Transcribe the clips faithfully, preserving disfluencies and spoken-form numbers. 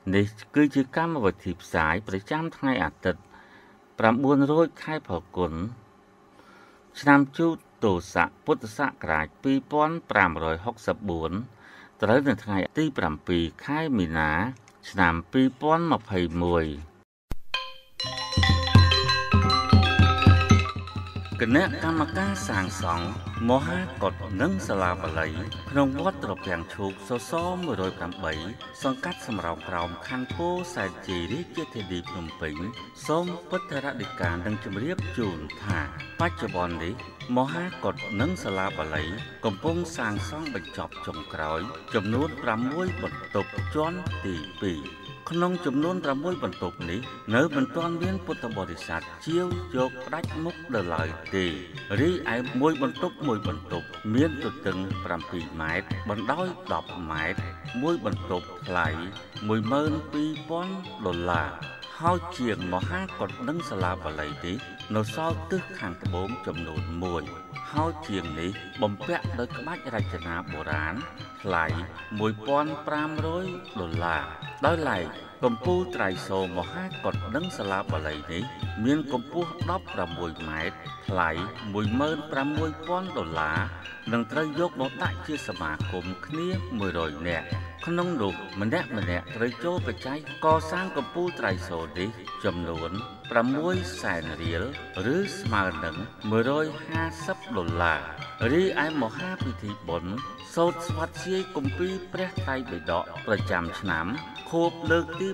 នេះគឺជាកម្មវិធីផ្សាយប្រចាំថ្ងៃអាទិត្យ900ខែផលគុណឆ្នាំជូតោស័កពុទ្ធសករាជ2564ត្រូវនៅថ្ងៃទី7ខែមីនាឆ្នាំ2021គណៈកម្មការសាងសង់មហាកុដិនិងសាលាបាលីក្នុងវត្តត្រពាំងឈូកសសរមួយរយប្រាំសង្កាត់សំរោងក្រោមខណ្ឌពោធិ៍សែនជ័យរាជធានីភ្នំពេញសូមពុទ្ធរដីកានឹងជម្រាបជូនថាបច្ចុប្បន្ននេះមហាកុដិនិងសាលាបាលីកំពុងសាងសង់បញ្ចប់ចុងក្រោយចំនួន6បន្ទប់ជាន់ទីពីរក្នុងចំនួន6បន្ទប់នេះនៅមិនទាន់មានពុទ្ធបរិស័ទជាវយកផ្ដាច់មុខដល់ឡើយទេរីឯមួយបន្ទប់មួយបន្ទប់មានទទឹង7ម៉ែត្របណ្ដោយ10ម៉ែត្រមួយបន្ទប់ថ្លៃមួយម៉ឺនពីរពាន់ដុល្លារហើយជាងមហាកុដិនិងសាលាបាលីនេះនៅសល់ទិសខាងត្បូងចំនួនមួយហើយជាងនេះបំពាក់ដោយក្បាច់រចនាបុរាណថ្លៃមួយពាន់ប្រាំរយដុល្លារដោយឡែកកំពូលត្រៃសោមហាកុដិនិងសាលាបាលីនេះមានកម្ពស់16ម៉ែត្រថ្លៃមួយម៉ឺនប្រាំមួយពាន់ដុល្លារនឹងត្រូវយកមកដាក់ជាសមាគមគ្នាមួយរយនាក់ក្នុងនោះម្នាក់ម្នាក់ត្រូវចូលបច្ច័យកសាងកំពូលត្រៃសោនេះចំនួន6សែនរៀលឬស្មើនឹងមួយរយហាសិបដុល្លាររីឯមហាពិធីបុណ្យសូត្រស្វាធ្យាយគម្ពីរព្រះត្រៃបិដកប្រចាំឆ្នាំខួបលើកទី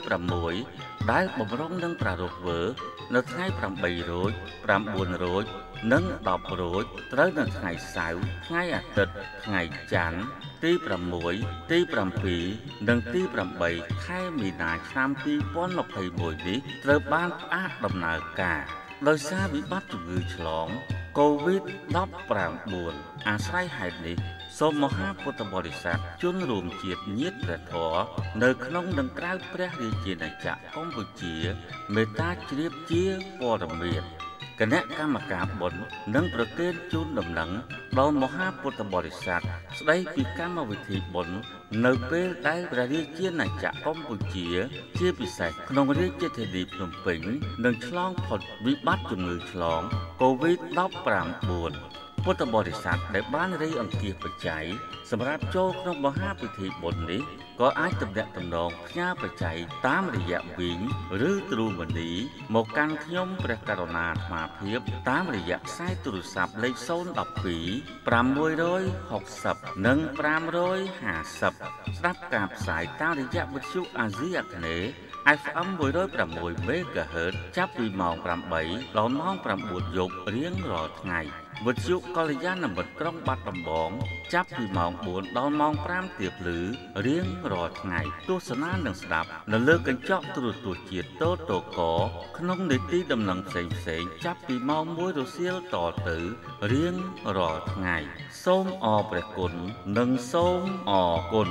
6ដែលបំរុងនឹងប្រារព្ធធ្វើនៅថ្ងៃ8រោច9រោចនិង10រោចត្រូវនៅថ្ងៃសៅរ៍ថ្ងៃអាទិត្យថ្ងៃច័ន្ទទី6ទី7និងទី8ខែមីនាឆ្នាំពីរពាន់ម្ភៃមួយនេះត្រូវបានផ្អាកដំណើរការដោយសារវិបត្តិជំងឺឆ្លងកូវីដ ដប់ប្រាំបួន អាស្រ័យហេតុនេះសូមមហាពុទ្ធបរិស័ទជនរួមជាតិញាតិព្រះធម៌នៅក្នុងនិងក្រៅព្រះរាជាណាចក្រកម្ពុជាមេត្តាជ្រាបជាព័ត៌មានគណៈកម្មការបុណ្យនិងប្រគេនជូនដំណឹងដល់មហាពុទ្ធបរិស័ទស្ដីពីកម្មវិធីបុណ្យនៅពេលដែលព្រះរាជាណាចក្រកម្ពុជាជាពិសេសក្នុងរាជធានីភ្នំពេញនឹងឆ្លងផុតវិបត្តិជំងឺឆ្លងកូវីដ ដប់ប្រាំបួនពុទ្ធបរិស័ទដែលបានរៃអង្គាសបច្ច័យសម្រាប់ចូលក្នុងមហាពិធីបុណ្យនេះក៏អាចទំនាក់ទំនងផ្ញើបច្ច័យតាមរយៈវីងឬទ្រូមនីមកកាន់ខ្ញុំព្រះករុណាអាត្មាភាពតាមរយៈខ្សែទូរស័ព្ទលេខศูนย์ หนึ่ง สอง หก หก ศูนย์និង550ស្ដាប់ការផ្សាយតាមរយៈវិទ្យុអាស៊ីអាគ្នេយ៍ เอฟ เอ็ม មួយរយប្រាំមួយ មេហ្គាហឺត ចាប់ពីម៉ោងប្រាំបីដល់ម៉ោងប្រាំបួនយប់រៀងរាល់ថ្ងៃវិទ្យុកល្យាណមិត្តក្រុងបាត់ដំបងចាប់ពីម៉ោងបួនដល់ម៉ោងប្រាំទៀបលឺរៀងរាល់ថ្ងៃទស្សនានិងស្ដាប់នៅលើកញ្ចក់ទូរទស្សន៍ជាតិតូតូកក្នុងនីតិដំណឹងផ្សេងផ្សេងចាប់ពីម៉ោងមួយរសៀលតទៅរៀងរាល់ថ្ងៃសូមអរព្រះគុណនិងសូមអរគុណ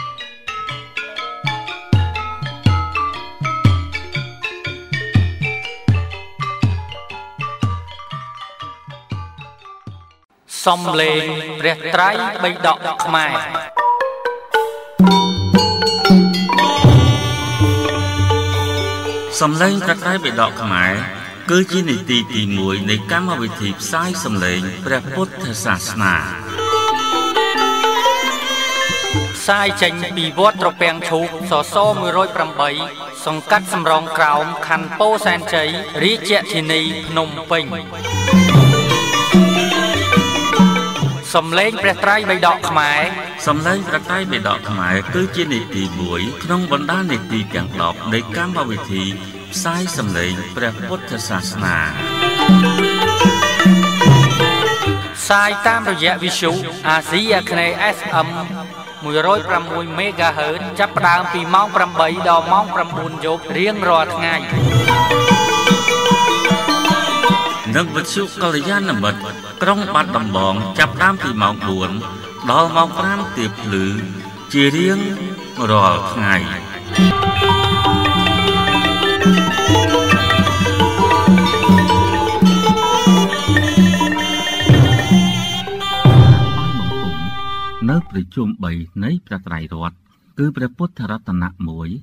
សំឡេងព្រះត្រៃបិដកខ្មែរសំឡេងព្រះត្រៃបិដកខ្មែរគឺជានីតិទីមួយនៃកម្មវិធីផ្សាយសំឡេងព្រះពុទ្ធសាសនាផ្សាយចេញពីវត្តត្រពាំងឈូកសសរមួយរយប្រាំបីសង្កាត់សំរោងក្រោមខណ្ឌពោធិ៍សែនជ័យរាជធានីភ្នំពេញសំឡេងព្រះត្រៃបិដកខ្មែរសំឡេងព្រះត្រៃបិដកខ្មែរគឺជានីតិមួយក្នុងបណ្ដានីតិទាំងដប់នៃកម្មវិធីផ្សាយសំឡេងព្រះពុទ្ធសាសនាផ្សាយតាមរយៈវិទ្យុអាស៊ីអាគ្នេយ៍ เอฟ เอ็ม មួយរយប្រាំមួយ មេហ្គាហឺត ចាប់ផ្ដើមពីម៉ោងប្រាំបីដល់ម៉ោងប្រាំបួនយប់រៀងរាល់ថ្ងៃនិងវិទ្យុកល្យាណមិត្តក្រុងបាត់ដំបងចាប់ផ្ដើមពីម៉ោងបួនដល់ម៉ោងប្រាំទៀបភ្លឺជារៀងរាល់ថ្ងៃនៅប្រជុំបីនៃព្រះត្រៃរតន៍គឺព្រះពុទ្ធរតនៈមួយ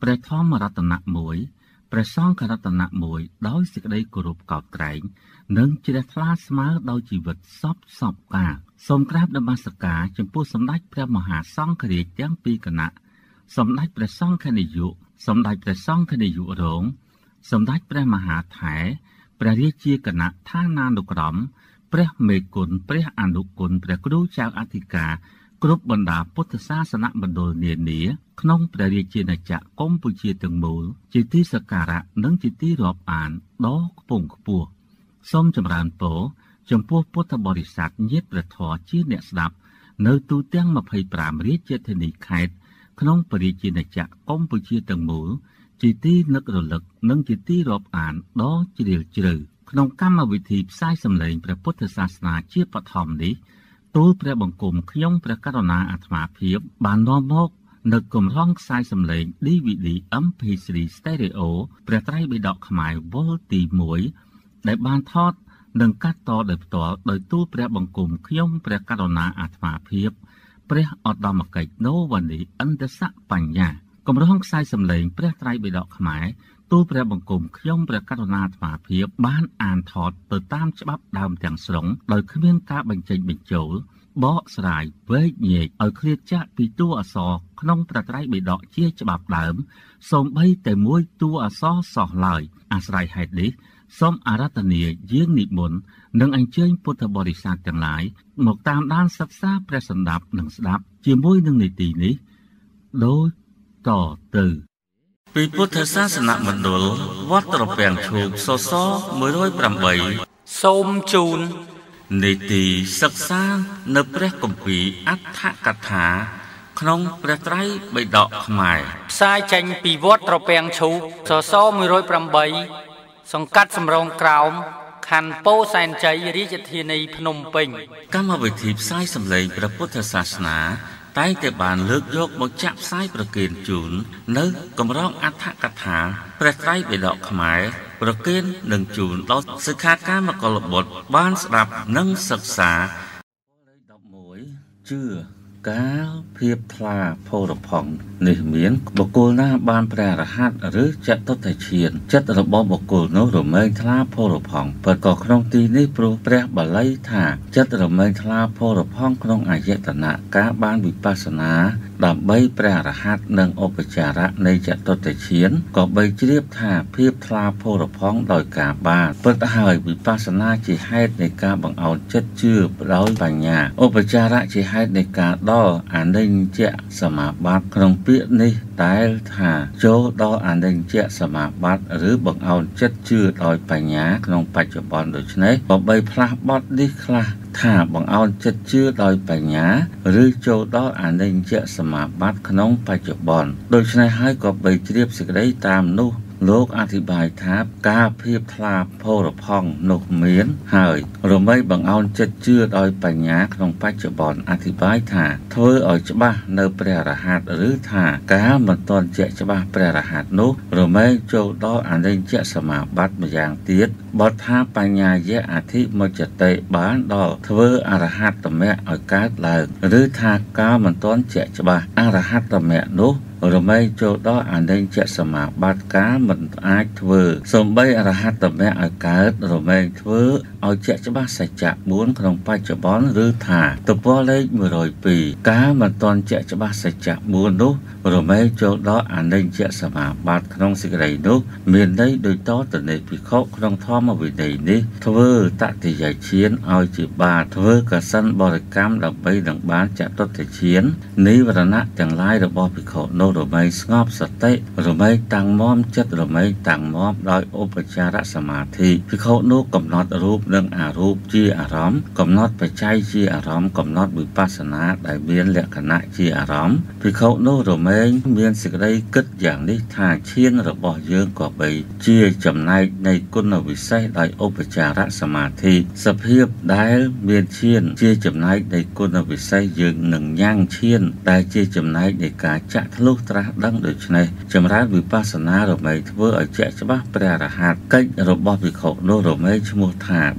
ព្រះធម្មរតនៈមួយព្រះសង្ឃរតនៈមួយដោយសេចក្តីគោរពកោតក្រែងនិងជ្រះថ្លាស្មើដោយជីវិតសពសពកាលសូមក្រាបនមស្ការចំពោះសម្ដេចព្រះមហាសង្ឃរាជទាំងពីរគណៈសម្ដេចព្រះសង្ឃនាយកសម្ដេចព្រះសង្ឃនាយករងសម្ដេចព្រះមហាថែព្រះរាជាគណៈឋានានុក្រមព្រះមេគុណព្រះអនុគុណព្រះគ្រូចៅអធិការគ្រប់បណ្ដាពុទ្ធសាសនមណ្ឌលនានាក្នុងព្រះរាជាណាចក្រកម្ពុជាទាំងមូលជាទីសក្ការៈនិងជាទីរាប់អានដ៏ខ្ពង់ខ្ពស់សូមចម្រើនពរចំពោះពុទ្ធបរិស័ទញាតិព្រះធម៌ជាអ្នកស្ដាប់នៅទូទាំងម្ភៃប្រាំរាជធានីខេត្តក្នុងព្រះរាជាណាចក្រកម្ពុជាទាំងមូលជាទីនឹករលឹកនិងជាទីរាប់អានដ៏ជ្រាលជ្រៅក្នុងកម្មវិធីផ្សាយសម្លេងព្រះពុទ្ធសាសនាជាបឋមនេះទូលព្រះបង្គំខ្ញុំព្រះករុណាអាត្មាភាពបាននាំមកនៅកម្រងខ្សែសម្លេង ឌី វី ឌី អេម ភី ទ្រី Stereo ព្រះត្រៃបិដកខ្មែរវល់ទីមួយដែលបានថតនិងកាត់តដោយផ្ទាល់ដោយទូលព្រះបង្គំខ្ញុំព្រះករុណាអាត្មាភាពព្រះឧត្តមកិច្ចណូវណ្ណីឥន្ទសបញ្ញាកម្រងខ្សែសម្លេងព្រះត្រៃបិដកខ្មែរទូលព្រះបង្គំខ្ញុំព្រះករុណាអាត្មាភាពបានអានថតទៅតាមច្បាប់ដើមទាំងស្រុងដោយគ្មានការបញ្ចេញបញ្ចូលបកស្រាយវែកញែកឲ្យឃ្លាតចាកពីតួអក្សរក្នុងព្រះត្រៃបិដកជាច្បាប់ដើមសូម្បីតែមួយតួអក្សរសោះឡើយអាស្រ័យហេតុនេះសូមអារាធនាយាងនិមន្តនិងអញ្ជើញពុទ្ធបរិស័ទទាំងឡាយមកតាមដានសិក្សាព្រះសណ្ដាប់និងស្ដាប់ជាមួយនឹងនីតិនេះដូចតទៅពីពុទ្ធសាសនមណ្ឌលវត្តត្រពាំងឈូកសសមួយរយប្រាំបីសូមជូននីតិសិក្សានៅព្រះគម្ពីរអដ្ឋកថាក្នុងព្រះត្រៃបិដកខ្មែរផ្សាយចេញពីវត្តត្រពាំងឈូកសសមួយរយប្រាំបីសង្កាត់សំរងក្រោមខណ្ឌពោធិ៍សែនជ័យរាជធានីភ្នំពេញកម្មវិធីផ្សាយសម្លេងព្រះពុទ្ធសាសនាតែងតែបានលើកយកមកចាក់ផ្សាយប្រគេនជូននៅកម្រងអដ្ឋកថាព្រះត្រៃបិដកខ្មែរប្រគេននិងជូនដល់សិក្ខាកាមកុលបុត្របានស្ដាប់និងសិក្សាលេខដប់មួយជឿកាលភាពថ្លាផូរផង់នេះមានបុគ្គលណាបានព្រះអរហន្តឬចតុតឈានចិត្តរបស់បុគ្គលនោះរមែងថ្លាផូរផង់ប៉ុន្តែក្នុងទីនេះព្រោះព្រះបាលីថាចិត្តរមែងថ្លាផូរផង់ក្នុងអាយតនៈការបានវិបស្សនាដើម្បីព្រះអរហន្តនិងឧបចារៈនៃចតុតឈានក៏បីជ្រាបថាភាពថ្លាផូរផង់ដោយការបានពិតហើយវិបស្សនាជាហេតុនៃការបង្អោនចិត្តជឿដោយបញ្ញាឧបចារៈជាហេតុនៃការដល់អនិញ្ញសមាបត្តិក្នុងពាក្យនេះដែលថាចូលដល់អនិញ្ញសមាបត្តិឬបង្អោនចិត្តជឿដោយបញ្ញាក្នុងបច្ចុប្បន្នដូច្នេះក៏បីផ្លាស់បត់នេះខ្លះថាបង្អោនចិត្តជឿដោយបញ្ញាឬចូលដល់អនិញ្ញសមាបត្តិក្នុងបច្ចុប្បន្នដូច្នេះហើយក៏បីជ្រាបសេចក្តីតាមនោះលោកអធិប្បាយថាការភាពថ្លាផូរផង់នោះមានហើយរមែងបង្អោនចិត្តជឿដោយបញ្ញាក្នុងបច្ចុប្បន្នអធិប្បាយថាធ្វើឲ្យច្បាស់នៅព្រះអរហន្តឬថាការមិនទាន់ជាក់ច្បាស់ព្រះអរហន្តនោះរមែងចូលដល់អនិញ្ញសមាបត្តិម្យ៉ាងទៀតបើថាបញ្ញាយៈអធិមុចតិបានដល់ធ្វើអរហត្តមគ្គឲ្យកើតឡើងឬថាការមិនទាន់ជាក់ច្បាស់អរហត្តមគ្គនោះរមែងចូលដល់អនិញ្ញសមាបត្តិការមិនអាចធ្វើសំបីអរហត្តមគ្គឲ្យកើតរមែងធ្វើឲ្យជាក់ច្បាស់សច្ចៈបួនក្នុងបច្ចុប្បន្នឬថាទំព័រលេខមួយរយពីរការមិនទាន់ជាក់ច្បាស់សច្ចៈបួននោះរមែងចូលដល់អនិញ្ញសមាបត្តិក្នុងសេចក្តីនោះមានន័យដូចតទៅនៃភិក្ខុក្នុងធម្មវិន័យនេះធ្វើតតិយឈានឲ្យជាបាតធ្វើកសិនបរិកម្មដើម្បីនឹងបានចតុតឈាននិវរណៈទាំងឡាយរបស់ភិក្ខុនោះរមែងស្ងប់សតិរមែងតាំងមាំចិត្តរមែងតាំងមាំដោយឧបចារសមាធិភិក្ខុនោះកំណត់រូបនិងអរូបជាអារម្មណ៍កំណត់បច្ច័យជាអារម្មណ៍កំណត់វិបស្សនាដែលមានលក្ខណៈជាអារម្មណ៍ភិក្ខុនោះរមែងមានសេចក្តីគិតយ៉ាងនេះថាឈានរបស់យើងក៏បីជាចំណែកនៃគុណវិសេសដោយឧបចារសមាធិសភាពដែលមានឈានជាចំណែកនៃគុណវិសេសយើងនឹងញ៉ាំងឈានដែលជាចំណែកនៃការចាក់ធ្លុះត្រាស់ដឹងដូច្នេះចម្រើនវិបស្សនារមែងធ្វើឲ្យជាក់ច្បាស់ព្រះអរហន្តកិច្ចរបស់ភិក្ខុនោះរមែងឈ្មោះថាប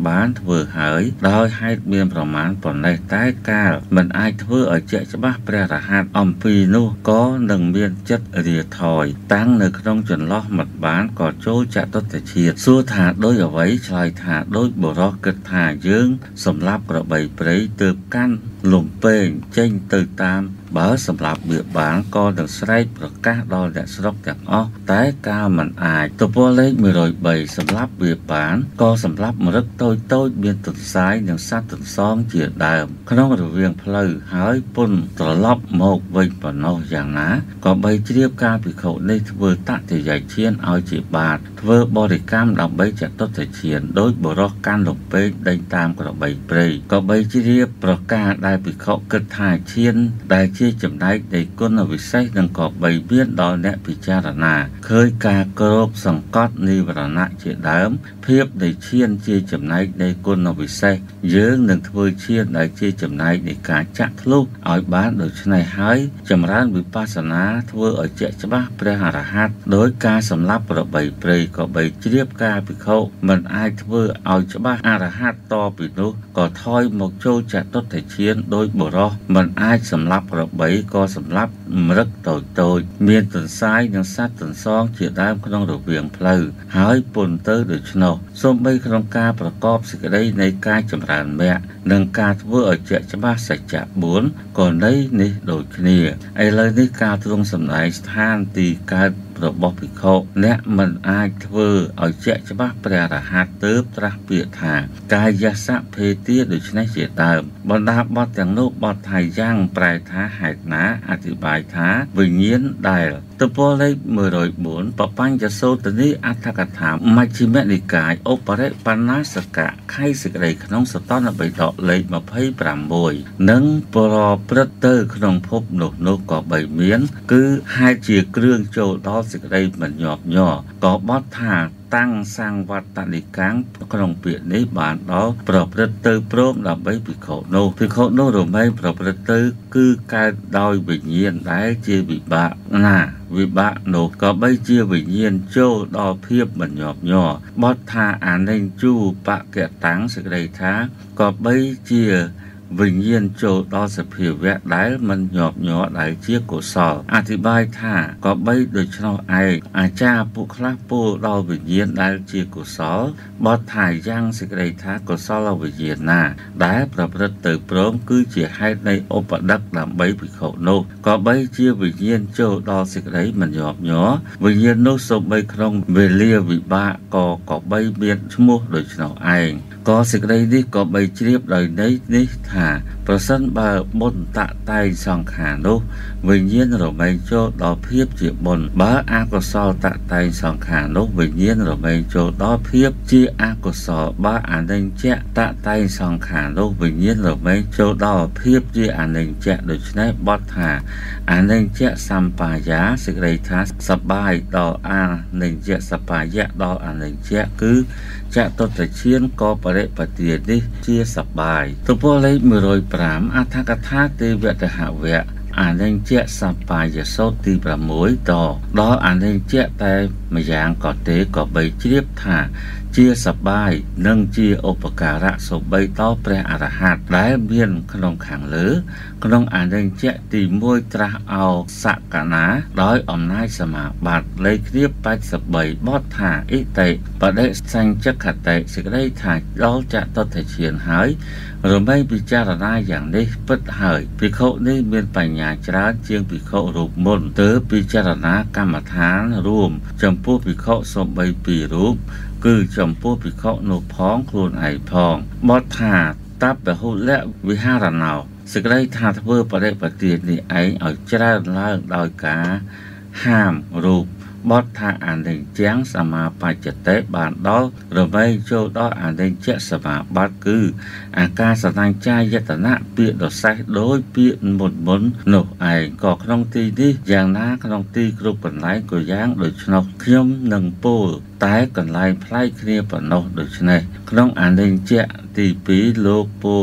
បានធ្វើហើយដោយហេតុមានប្រមាណប៉ុណ្ណេះតែកាលមិនអាចធ្វើឲ្យជាក់ច្បាស់ព្រះរហ័តអំពីនោះក៏នឹងមានចិត្តរាថយតាំងនៅក្នុងចន្លោះមិនបានក៏ចូលចតុត្តជាតិសួរថាដោយអ្វីឆ្លើយថាដោយបុរសគិតថាយើងសម្លាប់ក្របីព្រៃទើបកាន់លំពេងចេញទៅតាមបើសម្រាប់វាបានក៏នឹងស្រែកប្រកាសដល់អ្នកស្រុកទាំងអស់តែកាលមិនអាចទំព័រលេខមួយរយបីសម្រាប់វាបានក៏សម្រាប់មរឹកតូចតូចមានទន្សាយនិងសត្វទន្សងជាដើមក្នុងរវាងផ្លូវហើយពុនត្រឡប់មកវិញប៉ុណ្ណោះយ៉ាងណាក៏បីជ្រាបការភិក្ខុនេះធ្វើតតិយឈានឲ្យជាបាតធ្វើបរិកម្មដើម្បីចតុត្តឈានដោយបរោះកាន់លំពេកដេញតាមក្របីព្រៃក៏បីជ្រាបប្រការដែលភិក្ខុគិតថាឈានដែលជាចំណែកនៃគុណវិសេសនិងក៏បីមានដល់អ្នកពិចារណាឃើញការគោរពសង្កត់និវរណៈជាដើមភាពនៃឈានជាចំណែកនៃគុណវិសេសយើងនឹងធ្វើឈានដែលជាចំណែកនៃការចាក់ធ្លុះឲ្យបានដូច្នេះហើយចម្រើនវិបស្សនាធ្វើឲ្យជាក់ច្បាស់ព្រះអរហន្តដោយការសម្លាប់ប្របីព្រៃក៏បីជ្រាបការភិក្ខុមិនអាចធ្វើឲ្យច្បាស់អរហន្តតពីនោះក៏ថយមកចូលចតុត្តឈានដោយបរោះមិនអាចសម្លាប់ប្របីក៏សម្លាប់មរឹកតូចតូចមានទន្សាយនិងសត្វទន្សងជាដើមក្នុងរវាងផ្លូវហើយពុនទៅដូច្នោះសូម្បីក្នុងការប្រកបសេចក្តីនៃការចម្រើនមគ្គនិងការធ្វើឲ្យជាក់ច្បាស់សច្ចៈបួនក៏នៃនេះដូចគ្នាឥឡូវនេះការទ្រង់សម្ដែងស្ថានទីកើតរបស់ភិក្ខុអ្នកមិនអាចធ្វើឲ្យជាក់ច្បាស់ព្រះអរហន្តទើបត្រាស់ពាក្យថាកាយសៈភេទាដូច្នេះជាដើមបណ្ដាបទទាំងនោះបទថាយ៉ាងប្រែថាហេតុណាអធិប្បាយថាវិញ្ញាណដែលទំព័រលេខមួយរយបួនបបញ្ញសោតនីអត្ថកថាមជ្ឈិមនិកាយឧបរិបណ្ណាសកៈខៃសេចក្តីក្នុងសតនបិដកលេខยี่สิบหกនិងប្រព្រឹត្តទៅក្នុងភពនោះនោះក៏បីមានគឺហេតុជាគ្រឿងចូលដល់សេចក្តីមិនញាប់ញ័រក៏បទថាតាំងសង្វត្តនិកាំងក្នុងពាក្យនេះបានដល់ប្រព្រឹត្តទៅព្រមដើម្បីភិក្ខុនោះភិក្ខុនោះរមែងប្រព្រឹត្តទៅគឺកើតដោយវិញ្ញាណដែលជាវិបាកណាវិបាកនោះក៏បីជាវិញ្ញាណចូលដល់ភាពមិនញាប់ញ័របទថាអានិញ្ជូបកតាំងសេចក្តីថាក៏បីជាវិញ្ញាណចូលដល់សភាវៈដែលមិនញាប់ញ័រដែលជាកុសលអធិប្បាយថាក៏បីដូច្នោះឯងអាចារ្យពួកខ្លះពោលដល់វិញ្ញាណដែលជាកុសលបទថាយ៉ាងសេចក្តីថាកុសលវិញ្ញាណណាដែលប្រព្រឹត្តទៅព្រមគឺជាហេតុនៃឧបដិកដើម្បីភិក្ខុនោះក៏បីជាវិញ្ញាណចូលដល់សេចក្តីមិនញាប់ញ័រវិញ្ញាណនោះសូម្បីក្នុងវេលាវិបាកក៏ក៏បីមានឈ្មោះដូច្នោះឯងក៏សេចក្តីនេះក៏បីជ្រាបដោយន័យនេះថាប្រសិនបើបុណ្យតតែងសង្ខារនោះវិញ្ញាណរមែងចូលដល់ភាពជាបុណ្យបើអកុសលតតែងសង្ខារនោះវិញ្ញាណរមែងចូលដល់ភាពជាអកុសលបើអនិច្ចតតែងសង្ខារនោះវិញ្ញាណរមែងចូលដល់ភាពជាអនិច្ចដូច្នេះបទថាអនិច្ចសម្បាយាសេចក្តីថាសបាយដល់អនិច្ចសបាយៈដល់អនិច្ចគឺចតុត្តឈានក៏បរិបទានេះជាសបាយទំព័រលេខមួយរយប្រាំអត្ថកថាទេវតហវៈអនិច្ចសបាយសោតទីប្រាំមួយតដល់អនិច្ចតែម្យ៉ាងក៏ទេក៏បីជ្រាបថាជាសបាយនិងជាឧបការៈសូម្បីដល់ព្រះអរហន្តដែលមានក្នុងខាងលើក្នុងអនិច្ចទីមួយត្រាស់អោសកណាដោយអំណាចសមាបត្តិលេខគ្នា八十三បទថាអិតិបដិសញ្ចកតិសេចក្តីថាដល់ចតុត្តឈានហើយរមែងពិចារណាយ៉ាងនេះពិតហើយភិក្ខុនេះមានបញ្ញាច្រើនជាងភិក្ខុរូបមុនទើបពិចារណាកម្មដ្ឋានរួមចំពោះភិក្ខុសំបីពីររូបគឺចំពោះភិក្ខុនោះផងខ្លួនឯងផងបទថាតបហុលៈវិហារណោសេចក្តីថាធ្វើបរិបទានេះឯងឲ្យច្រើនឡើងដោយការហាមរូបបទថាអនិច្ចំសមាបច្ចតិបានដល់រមែងចូលដល់អនិច្ចសមាបត្តិគឺអាកាសសញ្ចាយតនៈពាក្យដសេះដោយពាក្យមុនមុននោះឯងក៏ក្នុងទីនេះយ៉ាងណាក្នុងទីគ្រប់កន្លែងក៏យ៉ាងដូច្នោះខ្ញុំនឹងពោលតែកន្លែងផ្លែកគ្នាប៉ុណ្ណោះដូច្នេះក្នុងអនិច្ចទីពីរលោកពោលអ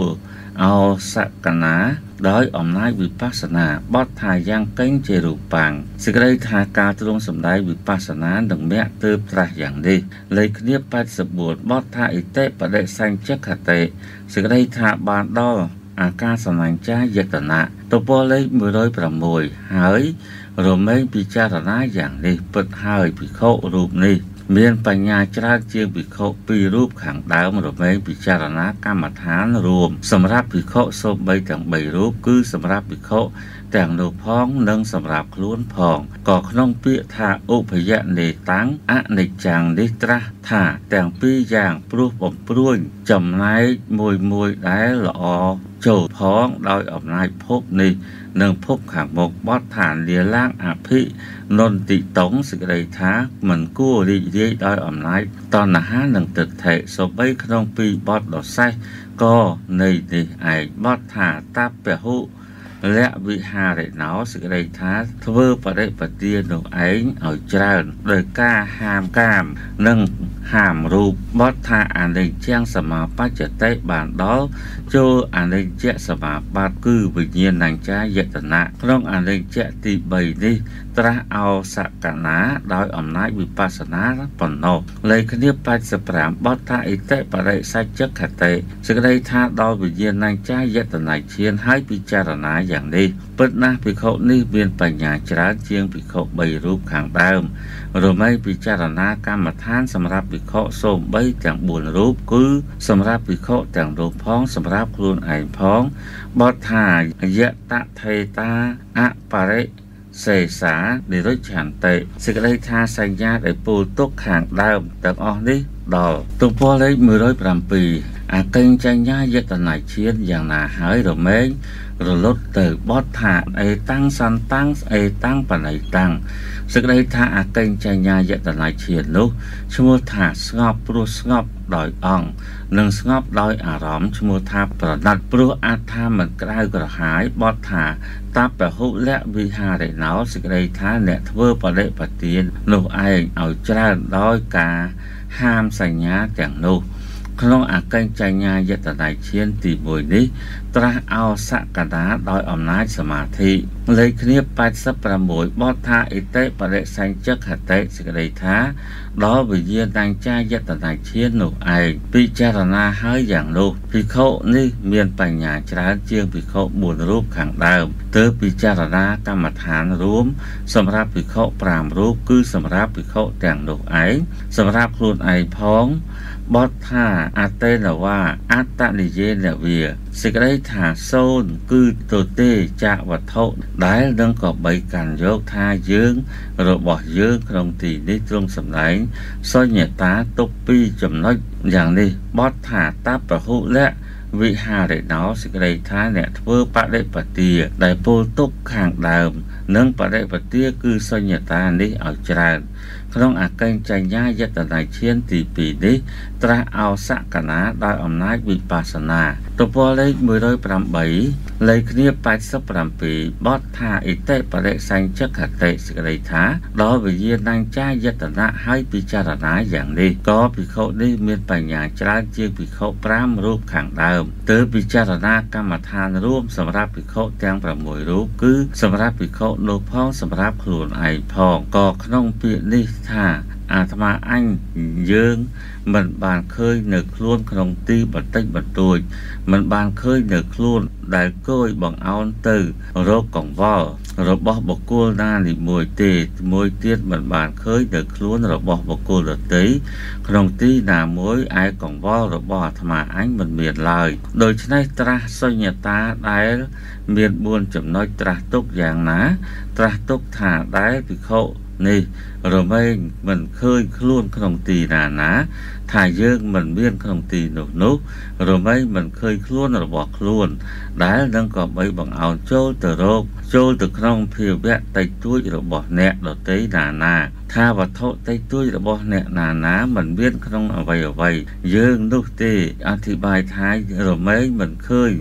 เอาสักกันนะโดยอำนาจวิปัสสนาบอดทายังเก่งเจรูปังสิกได้ทาการตรงสำได้วิปัสสนาดังแม่เติบตราอย่างดีเลยเนียบไปสบูรบอดทาอิเตปะเดสังเจคเตสิกได้ทาบานดออาการสนังจ้ายตนะตัวปอเลยมือร้อยประมวยหายรวมไม่พิจารณาอย่างนี้เปิดหายพิโครูปนี้เมียนปัญญาจราเจียงพิโคปีรูปขังดาวรวมไม่พิจารณากรรมฐานรวมสำหรับพิโคสมใบแต่งใบรูปคือสำหรับพิโคแต่งโลพ้องนึ่งสำหรับคล้วนพองก่อขนมเปียธาอุพยะเนตังอะในจังนิตระธาแต่งปีอย่างปลุกบ่มปลุยจำไนมวยมวยได้หล่อโจพ้องโดยอำนาจพบในหนึ่งพบขังบกบอดฐานเลียล่างอภินนติตงสิกไรท้าเหมือนกู้ดีดีโดยอำนาจตอนหาหนึ่งตึกเทสบใบขนมปีบอดดอกไส้ก็ในในไอบอดฐานตาเปหุและวิหารได้หนาวสิกไรท้าทเวอร์ประเดปเตียนดอกไอเอาจราโดยกล้าห้ามกามนึ่งห้ามรูปบอดทาอันเดงแจ้งสมาปัจจเตบานดอลโจอันเดงแจ้สมาปัจคือวิญญาณังจ้ายตนะพร้องอันเดงแจ้ตีใบนี้ตระเอาสักกันนะโดยอำนาจวิปัสสนาปนโนเลยคณีปัจสปรามบอดทาอิเตปะไรสัจจคเตสิกไรท้าโดยวิญญาณังจ้ายตนะเชียนให้พิจารณาอย่างนี้เปิดหน้าพิโคนี่เบียนปัญญาจราเจียงพิโคใบรูปขังดาวหรือไม่พิจารณากรรมฐานสำหรับพิโคส้มใบแต่งบุญรูปคือสำหรับพิโคแต่งรูปพ้องสำหรับครูนไอพ้องบอดทายะตะเทตาอะปะเรเสสาในรถฉันเตะสิกไรทาสัญญาได้ปูตุกขังดาวแต่ออกนี้ดอตุพอเลยมือร้อยประปีอาเก่งจัญญายตนาเชียนอย่างนาหายหรือไม่หรือลดเติบบอดถาไอตั้งสันตั้งไอตั้งปนไอตั้งสึกได้ถาอาเก่งจัญญายตนาเชียนนุชั่วโมงถาสงบปลุสงบดอยอ่องหนึ่งสงบดอยอารมณ์ชั่วโมงถาประดัดปลุอาธาเหมือนกลายกระหายบอดถาตาแปะหุและวิหารได้หนาวสึกได้ถาเนี่ยทเวอร์ประเดปเตียนนุไอเอาจราดอยกาห้ามสัญญาแต่งนุขนมอาเก่งจัญญายตนาเชียนตีบุยนี้ตระเอาสักกระดาโดยอำนาจสมาธิเลยเคลียบไปสัประมวยบอดทาอิเตปะเรสังจักขเตสิกไรท้าดอวิเยดังจ้ายตนาเชียนหนุไอพิจารณาให้อย่างนุพิโคนี่เมียนปัญญาจราเจียงพิโคบุญรูปขังดาวเตอพิจารณากรรมฐานรวมสำหรับพิโคปรามรูปคือสำหรับพิโคแต่งหนุไอสำหรับครูนไอพ้องบอดท่าอาเตนว่าอัตตนิเยเนเวียสิกได้ถาโซนคือตัวเตจะวัดเท่าได้เรื่องกับใบกันยกท่าเยื้องระบบเยื้องตรงตีนี้ตรงสำนักซอยเหยียตาตุกปีจำน้อยอย่างนี้บอดท่าตาประหุและวิหารได้หนาวสิกได้ท่าเนี่ยเพื่อปะได้ปะเตียได้ปูตุกข้างดาวเนื่องปะได้ปะเตียคือซอยเหยียตานี้เอาจราขนมอาเก่งจัญญายตนาเชียนตีปีนี้ตระเอาสักกันนะโดยอำนาจวิปัสสนาตัวพอเลยมือร้อยปรำใบเลยเคลียบไปสักปรำปีบอดทาอิเตปะเรสังจักขเตสิกไรท้าดอวิเยนังจ้ายตนะให้พิจารณาอย่างนี้ก็พิโคนี้มีปัญญาจราเจียงพิโคปรามรูปขังดาวเตอพิจารณากรรมฐานร่วมสำหรับพิโคแตงประมวยรูปคือสำหรับพิโคโนพ้องสำหรับครูนไอพองก็ขนมปีนี้ท่าอาตมาอันเยื้องมันบานเคยเหนือคล้วนขนมตีบัดเต็กบัดตัวมันบานเคยเหนือคล้วนได้ก้อยบังเอาตือโรคกล่องว่อระบบบกู้หน้าหนีมวยเตะมวยเตี้ยมันบานเคยเหนือคล้วนระบบบกู้ระตีขนมตีหนามวยไอกล่องว่อระบอาตมาอันมันเมียนลอยโดยใช้ตราสญตาได้เมียนบุญจำน้อยตราตุกอย่างนะตราตุกถาได้พิโคนี่เราไม่มันเคยคล้วนขนมตีนานะถ่ายเยอะมันเบี้ยนขนมตีหนุกนุกเราไม่มันเคยคล้วนเราบอกคล้วนได้ดังก็ไม่บังเอาโจ้ตะโรกโจ้ตะขนมเพียวแวะไตตุ้ยเราบอกแนะเราเตยนานาถ้าว่าเท่าไตตุ้ยเราบอกแนะนานามันเบี้ยนขนมเอาไว้เอาไว้เยอะนุกเตอธิบายท้ายเราไม่มันเคย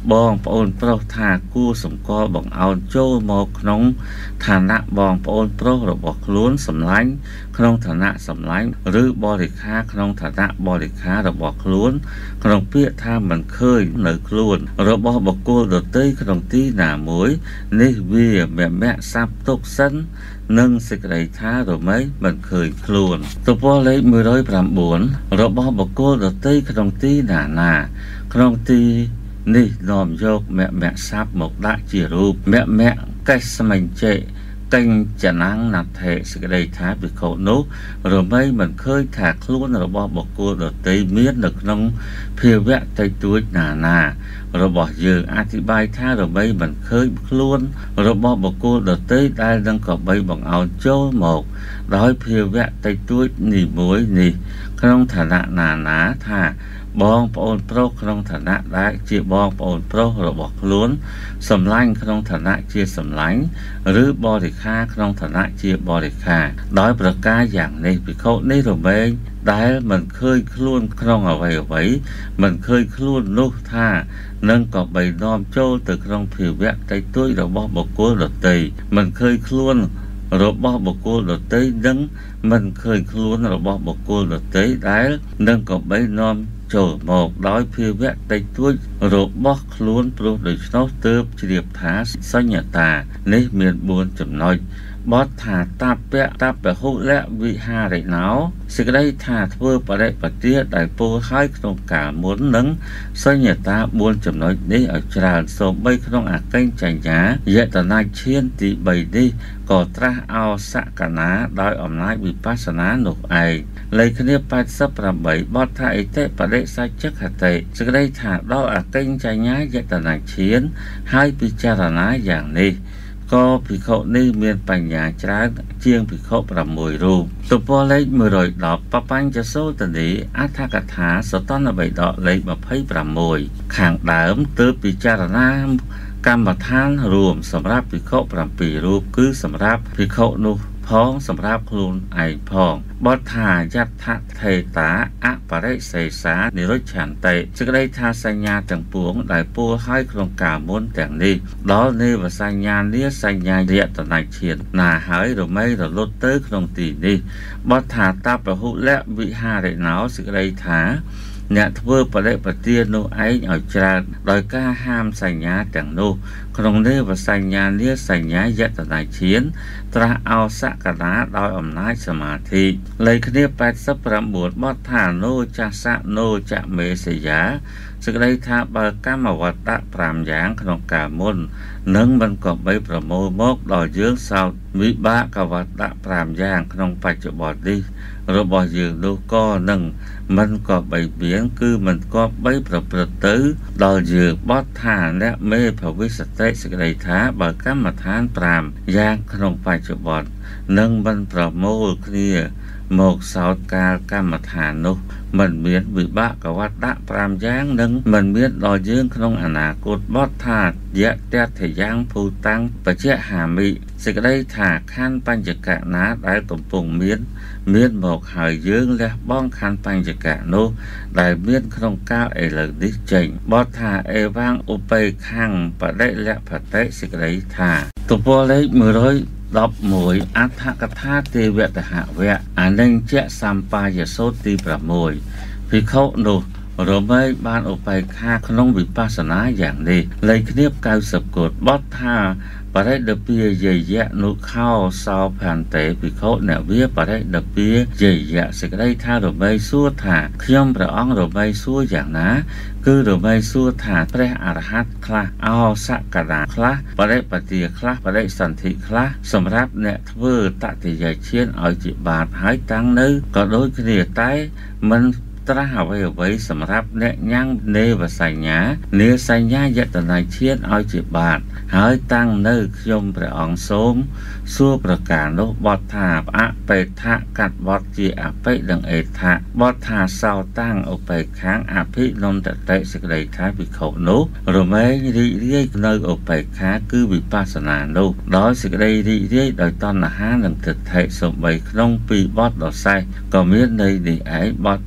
បងប្អូនប្រុសថាគួរសម្គាល់បង្អោនចូលមកក្នុងឋានៈបងប្អូនប្រុសរបស់ខ្លួនសម្លាញ់ក្នុងឋានៈសម្លាញ់ឬបរិខាក្នុងឋានៈបរិខារបស់ខ្លួនក្នុងពាក្យថាមិនឃើញនៅខ្លួនរបស់បុគ្គលដទៃក្នុងទីណាមួយនេះវាមមៈស័ព្ទទុកសិននិងសេចក្តីថារមែងមិនឃើញខ្លួនទំព័រលេខមួយរយប្រាំបួនរបស់បុគ្គលដទៃក្នុងទីណាណាក្នុងទីនេះនាំយកមមៈស័ព្ទមកដាក់ជារូបមមៈកេសមិញ្ចេកញ្ចនាងណដ្ឋិសេចក្តីថាភិក្ខុនោះរមែងមិនឃើញថាខ្លួនរបស់បុគ្គលដទៃមាននៅក្នុងភាវៈតិចតួចណាណារបស់យើងអធិប្បាយថារមែងមិនឃើញខ្លួនរបស់បុគ្គលដទៃដែលនឹងក៏បីបង្អោនចូលមកដោយភាវៈតិចតួចនេះមួយនេះក្នុងឋានៈណាណាថាបងប្អូនប្រុសក្នុងឋានៈដែលជាបងប្អូនប្រុសរបស់ខ្លួនសម្លាញ់ក្នុងឋានៈជាសម្លាញ់ឬបរិខាក្នុងឋានៈជាបរិខាដោយប្រការយ៉ាងនេះភិក្ខុនេះរមែងដែលមិនឃើញខ្លួនក្នុងអ្វីអ្វីមិនឃើញខ្លួននោះថានឹងក៏បីនាំចូលទៅក្នុងភាវៈតិចតួចរបស់បុគ្គលដទៃមិនឃើញខ្លួនរបស់បុគ្គលដទៃនឹងមិនឃើញខ្លួនរបស់បុគ្គលដទៃដែលនឹងក៏បីនាំចូលមកដោយភាវៈតិចតួចរបស់ខ្លួនព្រោះដូច្នោះទើបជ្រាបថាសញ្ញតានេះមានបួនចំណុចបទថាតពៈតពហុលៈវិហារិណោសេចក្តីថាធ្វើបរិបទាដែលពោលឲ្យក្នុងកាលមុននឹងសញ្ញតាបួនចំណុចនេះឲ្យច្រើនសូម្បីក្នុងអកិញ្ចញ្ញាយតនាឈានទីបីនេះក៏ត្រាស់អោសកណាដោយអំណាចវិបស្សនានោះឯងលេខគ្នាแปดสิบแปดបទថាអិតិបដិសច្ចគតិសេចក្តីថាដល់អកិញ្ចញ្ញាយតនាឈានហើយពិចារណាយ៉ាងនេះក៏ភិក្ខុនេះមានបញ្ញាច្រើនជាងភិក្ខុប្រាំមួយរូបទំព័រលេខមួយរយដប់បបញ្ចសូតនីអដ្ឋកថាសតនបិដកលេខยี่สิบหกខាងដើមទើបពិចារណាកម្មដ្ឋានរួមសម្រាប់ភិក្ខុប្រាំពីររូបគឺសម្រាប់ភិក្ខុនោះផងសម្រាប់ខ្លួនឯងផងបទថាយដ្ឋថេតាអបរិសេសានិរុច្ឆន្តិសេចក្តីថាសញ្ញាទាំងពួងដែលពោលឲ្យក្នុងកាលមុនទាំងនេះដល់នេវសញ្ញានាសញ្ញាយតនឈានណាហើយរមែងរលត់ទៅក្នុងទីនេះបទថាតពហុលៈវិហារិណោសេចក្តីថាអ្នកធ្វើបរិបទានោះឯងឲ្យច្រើនដោយការហាមសញ្ញាទាំងនោះក្នុងនេវសញ្ញានាសញ្ញាយតនឈានត្រាស់អោសកណាដោយអំណាចសមាធិលេខគ្នាแปดสิบเก้าបទថាណូចាសៈណូចមេសយាសេចក្តីថាបើកម្មវត្តៈប្រាំយ៉ាងក្នុងកាលមុននឹងមិនក៏បីប្រមូលមកដល់យើងសោតវិបាកវត្តៈប្រាំយ៉ាងក្នុងបច្ចុប្បន្ននេះរបស់យើងនោះក៏នឹងមិនក៏បីមានគឺមិនក៏បីប្រព្រឹត្តទៅដល់យើងបទថាអ្នកមេភវិសតិសេចក្តីថាបើកម្មដ្ឋានប្រាំយ៉ាងក្នុងបច្ចុប្បន្ននឹងមិនប្រមូលគ្នាមកសោតកាលកម្មដ្ឋាននោះមិនមានវិបាកវត្តៈប្រាំយ៉ាងនឹងមិនមានដល់យើងក្នុងអនាគតបទថាយៈតថយ៉ាងភូតាំងបច្ចៈហាមិសេចក្តីថាខណ្ឌបញ្ចកៈណាដែលកំពុងមានមានមកហើយយើងលះបង់ខណ្ឌបញ្ចកៈនោះដែលមានក្នុងកាលឥឡូវនេះចេញបទថាអេវាងឧបេខាំងបដិលភតិសេចក្តីថាទំព័រលេខមួយរយដប់មួយអដ្ឋកថាទេវតហវៈអនិញ្ចសម្បាយសូត្រទីប្រាំមួយភិក្ខុនោះរមែងបានឧបេក្ខាក្នុងវិបស្សនាយ៉ាងនេះលេខគ្នាเก้าสิบកូដបទថាបរិដពាយយៈនុខោសោផន្តេភិក្ខុអ្នកវាបរិដពាយយៈសេចក្តីថារមែងសួរថាខ្ញុំព្រះអង្គរមែងសួរយ៉ាងណាគឺរមែងសួរថាព្រះអរហន្តខ្លះអោសកតាខ្លះបរិបទាខ្លះបរិសន្ធិខ្លះសម្រាប់អ្នកធ្វើតតិយឈានឲ្យជាបាតហើយតាំងនៅក៏ដូចគ្នាតែមិនត្រាស់អ្វីអ្វីសម្រាប់អ្នកញ៉ាំងនេវសញ្ញានាសញ្ញាយតនឈានឲ្យជាបាតហើយតាំងនៅខ្ញុំព្រះអង្គសូមសួរប្រការនោះបទថាអបេថៈកាត់បទជាអបិនិងអេថៈបទថាសោតាំងឧបេខាងអភិនន្តតិសេចក្តីថាភិក្ខុនោះរមែងរីករាយនៅឧបេខាគឺវិបស្សនានោះដោយសេចក្តីរីករាយដោយតណ្ហានិងទិដ្ឋិសូម្បីក្នុងពីបទដ៏សេះក៏មានន័យនេះឯងបទថាស្ត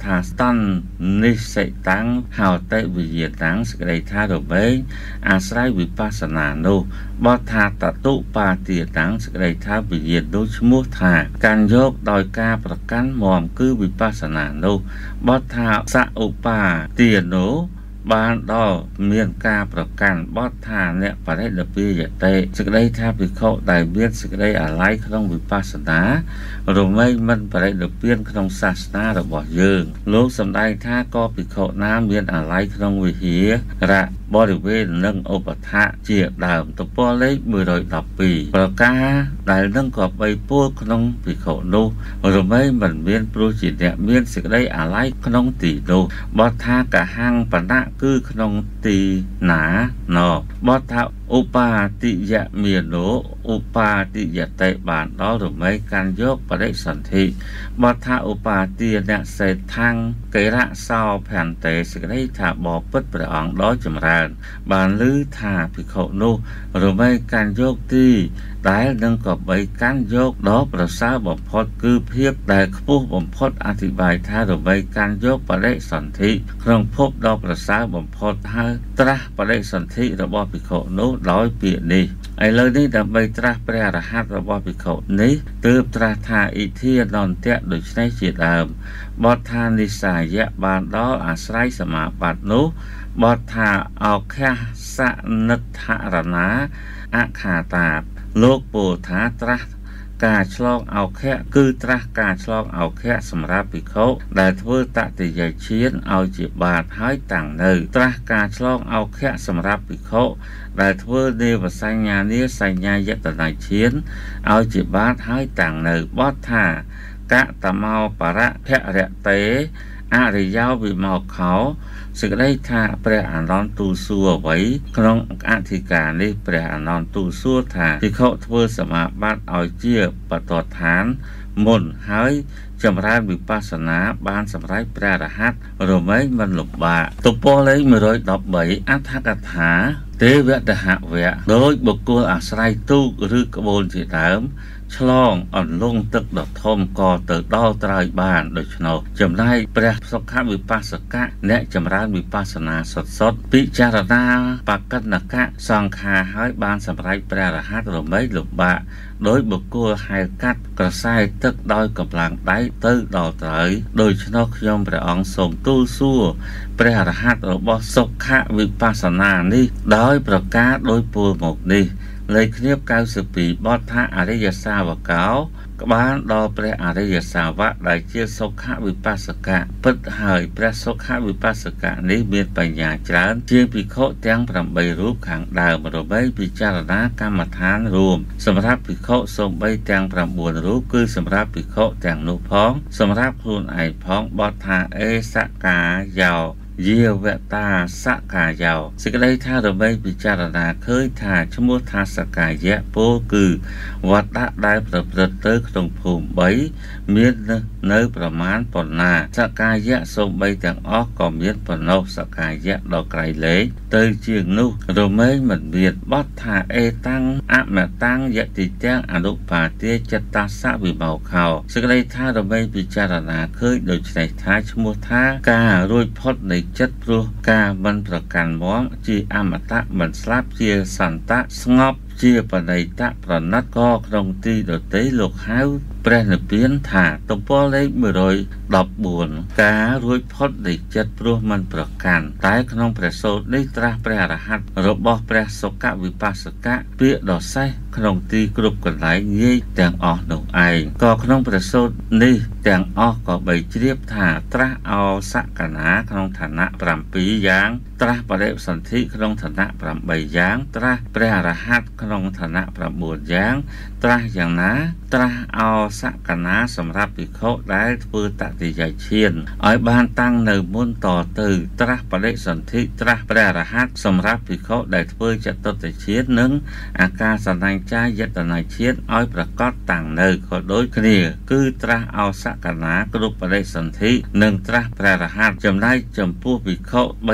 សន្និសិតាំងហោតិវិយាតាំងសេចក្តីថារមែងអាស្រ័យវិបស្សនានោះបទថាតតុបាទាតាំងសេចក្តីថាវិញ្ញាណនោះឈ្មោះថាការយកដោយការប្រកាន់មមគឺវិបស្សនានោះបទថាសឧបាទានោះបានដល់មានការប្រកាន់បទថាអ្នកបរិនិព្វាយតិសេចក្តីថាភិក្ខុដែលមានសេចក្តីអាល័យក្នុងវិបស្សនារមែងមិនបរិនិព្វានក្នុងសាសនារបស់យើងលោកសម្ដែងថាក៏ភិក្ខុណាមានអាល័យក្នុងវិហារៈបរិវេណនិងឧបថៈជាដើមទំព័រលេខមួយរយដប់ពីរប្រការដែលនឹងក៏បីពោលក្នុងភិក្ខុនោះរមែងមិនមានព្រោះជាអ្នកមានសេចក្តីអាល័យក្នុងទីនោះបទថាកហੰបណៈគឺក្នុងទីណាណបទថាឧបាតិយមាណោឧបាតិយតិបានដល់រមែងកាន់យកបរិសន្ធិបទថាឧបាទាអ្នកសេដ្ឋាំងកេរៈសោភន្តេសេចក្តីថាបបិទ្ធព្រះអង្គដ៏ចម្រើនបានឮថាភិក្ខុនោះរមែងកាន់យកទីដែលនឹងក៏បីកាន់យកដ៏ប្រសើរបំផុតគឺភាពដែលខ្ពស់បំផុតអធិប្បាយថារមែងកាន់យកបរិសន្ធិក្នុងភពដ៏ប្រសើរបំផុតហើយត្រាស់បរិសន្ធិរបស់ភិក្ខុនោះដោយពាក្យនេះឥឡូវនេះដើម្បីត្រាស់ព្រះអរហន្តរបស់ភិក្ខុនេះទើបត្រាស់ថាអ៊ីធានន្តៈដូច្នេះជាដើមបទថានិសាយៈបានដល់អាស្រ័យសមាបត្តិនោះបទថាអោខសនិដ្ឋរណាអខាតាលោកពោលថាត្រាស់ការឆ្លងអោខៈគឺត្រាស់ការឆ្លងអោខៈសម្រាប់ភិក្ខុដែលធ្វើតតិយឈានឲ្យជាបាតហើយតាំងនៅត្រាស់ការឆ្លងអោខៈសម្រាប់ភិក្ខុដែលធ្វើនេវសញ្ញានាសញ្ញាយតនឈានឲ្យជាបាតហើយតាំងនៅបទថាកតមោបរៈភរតេអរិយោវិមោខោសេចក្តីថាព្រះអានន្ទទូលសួរអ្វីក្នុងអធិការនេះព្រះអានន្ទទូលសួរថាភិក្ខុធ្វើសមាបត្តិឲ្យជាបតតឋានមុនហើយចម្រើនវិបស្សនាបានសម្រេចព្រះអរហន្តរមែងមិនលំបាកទំព័រលេខមួយរយដប់បីអត្ថកថាទេវតហវៈដោយបុគ្គលអាស្រ័យទូកឬក្បូនជាដើមឆ្លងអន្លង់ទឹកដ៏ធំក៏ទៅដល់ត្រើយបានដូច្នោះចំណែកព្រះសុខវិបស្សកៈអ្នកចម្រើនវិបស្សនាសុទ្ធសុទ្ធពិចារណាបកណ្ណកៈសង្ខារហើយបានសម្រេចព្រះអរហន្តរមែងលំបាកដោយបុគ្គលហែលកាត់ក្រសែទឹកដោយកម្លាំងដៃទៅដល់ត្រើយដូច្នោះខ្ញុំព្រះអង្គសូមទូលសួរព្រះអរហន្តរបស់សុខវិបស្សនានេះដោយប្រការដោយពោលមកនេះលេខគ្នាបកៅសិបពីរបទថាអរិយសាវកោក្បានដល់ព្រះអរិយសាវកដែលជាសុខវិបស្សកៈពិតហើយព្រះសុខវិបស្សកៈនេះមានបញ្ញាច្រើនជាងភិក្ខុទាំងប្រាំបីរូបខាងដើមរមែងពិចារណាកម្មដ្ឋានរួមសម្រាប់ភិក្ខុសូម្បីទាំងប្រាំបួនរូបគឺសម្រាប់ភិក្ខុទាំងនោះផងសម្រាប់ខ្លួនឯងផងបទថាអេសកាយោយាវតាសកាយោសេចក្តីថារមែងពិចារណាឃើញថាឈ្មោះថាសកាយៈពោលគឺវត្តៈដែលប្រព្រឹត្តទៅក្នុងភូមិបីមាននៅប្រមាណប៉ុណ្ណាសកាយៈសូម្បីទាំងអស់ក៏មានប៉ុណ្ណោះសកាយៈដល់ក្រៃលែងទៅជាងនោះរមែងមិនមានបទថាអេតាំងអមតាំងយតិទាំងអនុបាទាចិត្តសវិមោខោសេចក្តីថារមែងពិចារណាឃើញដូច្នេះថាឈ្មោះថាការរួចផុតនៃចិត្តព្រោះការមិនប្រកាន់មមជាអមតៈមិនស្លាប់ជាសន្តៈស្ងប់ជាបណិតៈប្រណិតក៏ក្នុងទីដទៃលោកហៅព្រះនិព្វានថាទំព័រលេខមួយរយដប់បួនការរួចផុតនៃចិត្តព្រោះមិនប្រកាន់តែក្នុងព្រះសូត្រនេះត្រាស់ព្រះអរហន្តរបស់ព្រះសុខវិបស្សកៈពាក្យដ៏សេះក្នុងទីគ្រប់កន្លែងងាយទាំងអស់នោះឯងក៏ក្នុងព្រះសូត្រនេះទាំងអស់ក៏បីជ្រាបថាត្រាស់អោសកណាក្នុងឋានៈប្រាំពីរយ៉ាងត្រាស់បរិសន្ធិក្នុងឋានៈប្រាំបីយ៉ាងត្រាស់ព្រះអរហន្តក្នុងឋានៈប្រាំបួនយ៉ាងត្រាស់យ៉ាងណាត្រាស់អោសកណាសម្រាប់ភិក្ខុដែលធ្វើតតិយឈានឲ្យបានតាំងនៅមុនតទៅត្រាស់បរិសន្ធិត្រាស់ព្រះអរហន្តសម្រាប់ភិក្ខុដែលធ្វើចតុតឈាននិងអាកាសញ្ញចាយតនឈានឲ្យប្រកបតាំងនៅក៏ដូចគ្នាគឺត្រាស់អោសកណាគ្រប់បរិសន្ធិនិងត្រាស់ព្រះអរហន្តចំណែកចំពោះភិក្ខុបីរូប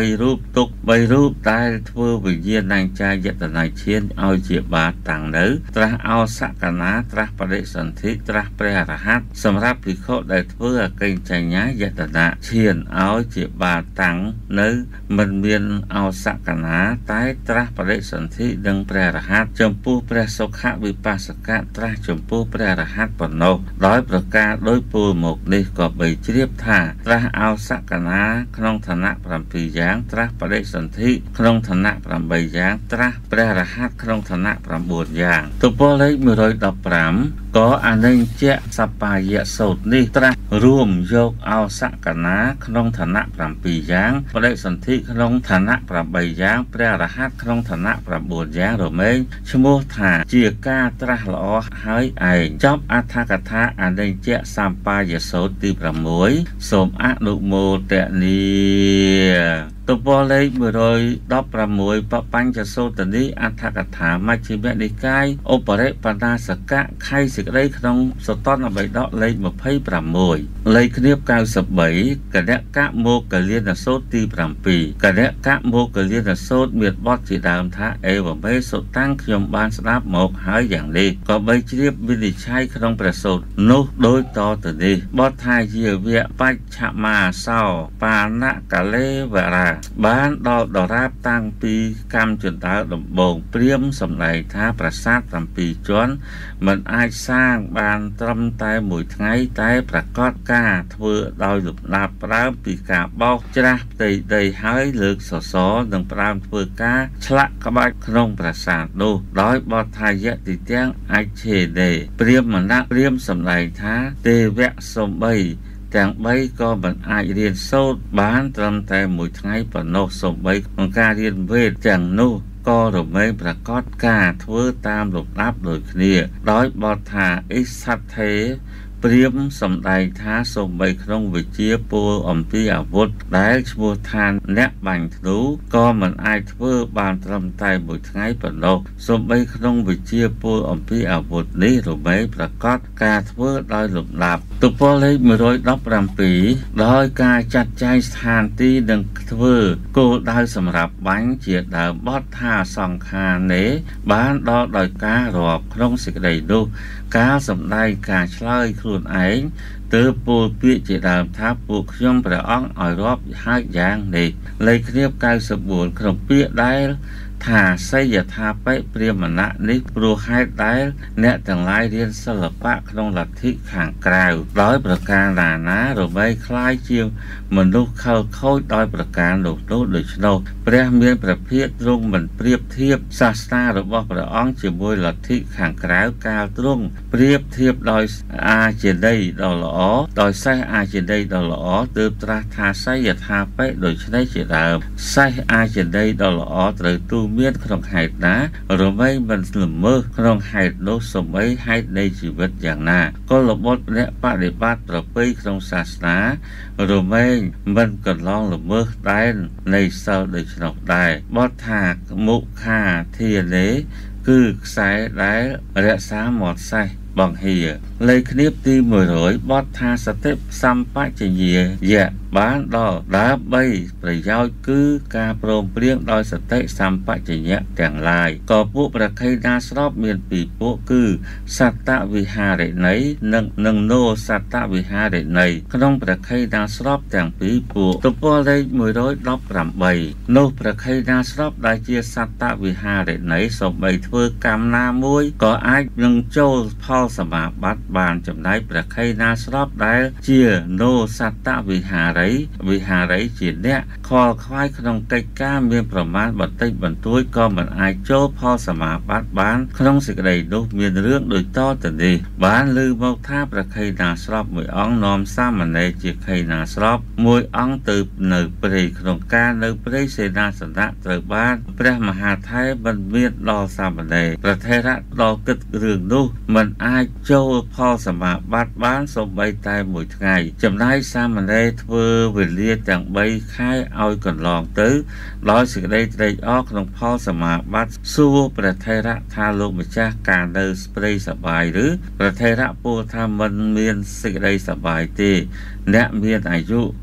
ទុកបីរូបដែលធ្វើវិញ្ញាណังចាយតន័យឈានឲ្យជាបាតតាំងនៅត្រាស់អោសកណាត្រាស់បដិសន្ធិត្រាស់ព្រះអរហន្តសម្រាប់ភិក្ខុដែលធ្វើអកេញចញ្ញាយតនៈឈានឲ្យជាបាតតាំងនៅមិនមានអោសកណាតែត្រាស់បដិសន្ធិនិងព្រះអរហន្តចំពោះព្រះសុខវិបស្សកៈត្រាស់ចំពោះព្រះអរហន្តប៉ុណ្ណោះដោយប្រការដោយពលមកនេះក៏បីជ្រាបថាត្រាស់អោសកណាក្នុងឋានៈប្រាំពីរយ៉ាងត្រាស់បដិសន្ធិក្នុងឋានៈប្រាំបីយ៉ាងត្រាស់ព្រះអរហន្តក្នុងឋានៈប្រាំបួនយ៉ាងទុពលលេខមួយរយដប់ប្រាំក៏អនិញ្ញសបាយៈសូត្រនេះត្រាស់រួមយកអោសកណាក្នុងឋានៈប្រាំពីរយ៉ាងបដិសន្ធិក្នុងឋានៈប្រាំបីយ៉ាងព្រះអរហន្តក្នុងឋានៈប្រាំបួនយ៉ាងរមែងឈ្មោះថាជាការត្រាស់ល្អហើយឯងចប់អត្ថកថាអនិញ្ញសបាយៈសូត្រទីប្រាំមួយសូមអនុមោទនាទុពលលេខមួយរយដប់ប្រាំមួយបបញ្ចសូតនីអត្ថកថាមជ្ឈិមនិកាយឧបរិបណាសកៈខៃសេចក្តីក្នុងសតនបិដកលេខម្ភៃប្រាំមួយលេខគៀបកៅសិបបីកណកៈមោគលានសូត្រទីប្រាំពីរកណកៈមោគលានសូត្រមានបទជាដើមថាអេវមេសុតាំងខ្ញុំបានស្ដាប់មកហើយយ៉ាងនេះក៏បីជ្រាបវិនិច្ឆ័យក្នុងព្រះសូត្រនោះដូចតទៅនេះបទថាជាវៈបច្ចមាសោបានកលេវរាបានដល់ដរាបតាំងពីកម្មចន្ទើដំបងព្រាមសម្ដែងថាប្រាសាទប្រាំពីរជាន់មិនអាចសាងបានត្រឹមតែមួយថ្ងៃតែប្រកាសការធ្វើដោយលំដាប់ប្រើពីការបោកច្រាស់ផ្ទៃដីហើយលើកសសរនិងប្រើធ្វើការឆ្លាក់ក្បាច់ក្នុងប្រាសាទនោះដោយបទថាយៈទីទាំងអាចឆេដេព្រាមមណៈព្រាមសម្ដែងថាទេវៈសំបីទាំងបីក៏មិនអាចរៀនសូត្របានត្រឹមតែមួយថ្ងៃប៉ុណ្ណោះសូម្បីក្នុងការរៀនវេទទាំងនោះក៏រមែងប្រកាសការធ្វើតាមលំដាប់ដូចគ្នាដោយបទថាអិសថេព្រាមសម្ដែងថាសូម្បីក្នុងវិជាពលអំពីអាវុធដែលឈ្មោះថាអ្នកបាញ់ធ្នូក៏មិនអាចធ្វើបានត្រឹមតែមួយថ្ងៃប៉ុណ្ណោះសូម្បីក្នុងវិជាពលអំពីអាវុធនេះរមែងប្រកាសការធ្វើដោយលំដាប់ទុពលលេខមួយរយដប់ប្រាំពីរដោយការចាត់ចែងស្ថានទីនិងធ្វើគោលដៅសម្រាប់បាញ់ជាដើមបទថាសង្ខានេបានដល់ដោយការរាប់ក្នុងសេចក្តីនោះការសម្ដែងការឆ្លើយខ្លួនឯងទើបពោលពាក្យជាដើមថាពួកខ្ញុំព្រះអង្គឲ្យរាប់ហើយយ៉ាងនេះលេខគៀបកៅសិបបួនក្នុងពាក្យដែលថាសីយថាបិព្រាមណៈនេះព្រោះហេតុដែលអ្នកទាំងឡាយរៀនសិល្បៈក្នុងលទ្ធិខាងក្រៅដោយប្រការណាណារមែងคล้ายជាមនុស្សខលខូចដោយប្រការនោះនោះដូច្នោះព្រះមានព្រះភិក្ខទ្រង់មិនប្រៀបធៀបសាសនារបស់ព្រះអង្គជាមួយលទ្ធិខាងក្រៅកាលទ្រង់ប្រៀបធៀបដោយអាចេតីដ៏ល្អដោយសេះអាចេតីដ៏ល្អទើបត្រាស់ថាសីយថាបិដូច្នេះជាដើមសេះអាចេតីដ៏ល្អត្រូវទូមានក្នុងហេតុណារមែងមិនល្មើសក្នុងហេតុនោះសូម្បីហេតុនៃជីវិតយ៉ាងណាកុលបុត្រអ្នកបដិបត្តិប្រពៃក្នុងសាសនារមែងមិនកន្លងល្មើសដែននៃសិលដូច្នោះដែរបទថាមុខាធានេគឺខ្សែដែលរក្សាមាត់សេះបង្ហៀលេខគៀបទីមួយរយបទថាសតិសម្បជញ្ញាយៈបានដល់ដើម្បីប្រយោជន៍គឺការព្រមព្រៀងដោយសតិសម្បជញ្ញៈទាំងឡាយក៏ពួកប្រខៃណាស្របមានពីរពួកគឺសត្តវិហារិណីនិងនិងណូសត្តវិហារិណីក្នុងប្រខៃណាស្របទាំងពីរពួកទំព័រលេខមួយរយដប់ប្រាំបីនោះប្រខៃណាស្របដែលជាសត្តវិហារិណីសូម្បីធ្វើកម្មណាមួយក៏អាចនឹងចូលផលសមាបត្តិបានចំណែកប្រខៃណាស្របដែលជាណូសត្តវិហារិវិហារីជាអ្នកខលខ្វាយក្នុងកិច្ចការមានប្រមាណបន្តិចបន្តួចក៏មិនអាចចូលផលសមាបត្តិបានក្នុងសេចក្តីនោះមានរឿងដូចតទៅនេះបានលើមកថាប្រខៃណាស្របមួយអង្គនាំសាមណេរជាខៃណាស្របមួយអង្គទៅនៅព្រៃក្នុងការនៅព្រៃសេនាសនៈត្រូវបានព្រះមហាថេរមិនមានដល់សាមណេរប្រធេរៈដល់គិតរឿងនោះមិនអាចចូលផលសមាបត្តិបានសូម្បីតែមួយថ្ងៃចំណែកសាមណេរធ្វើវេលាទាំងបីខែឲ្យកន្លងទៅដោយសេចក្តីត្រេកអរក្នុងផលសមាបត្តិសួរព្រះថេរៈថាលោកម្ចាស់ការនៅព្រៃសប្បាយឬព្រះថេរៈពោលថាមិនមានសេចក្តីសប្បាយទេអ្នកមានអាយុ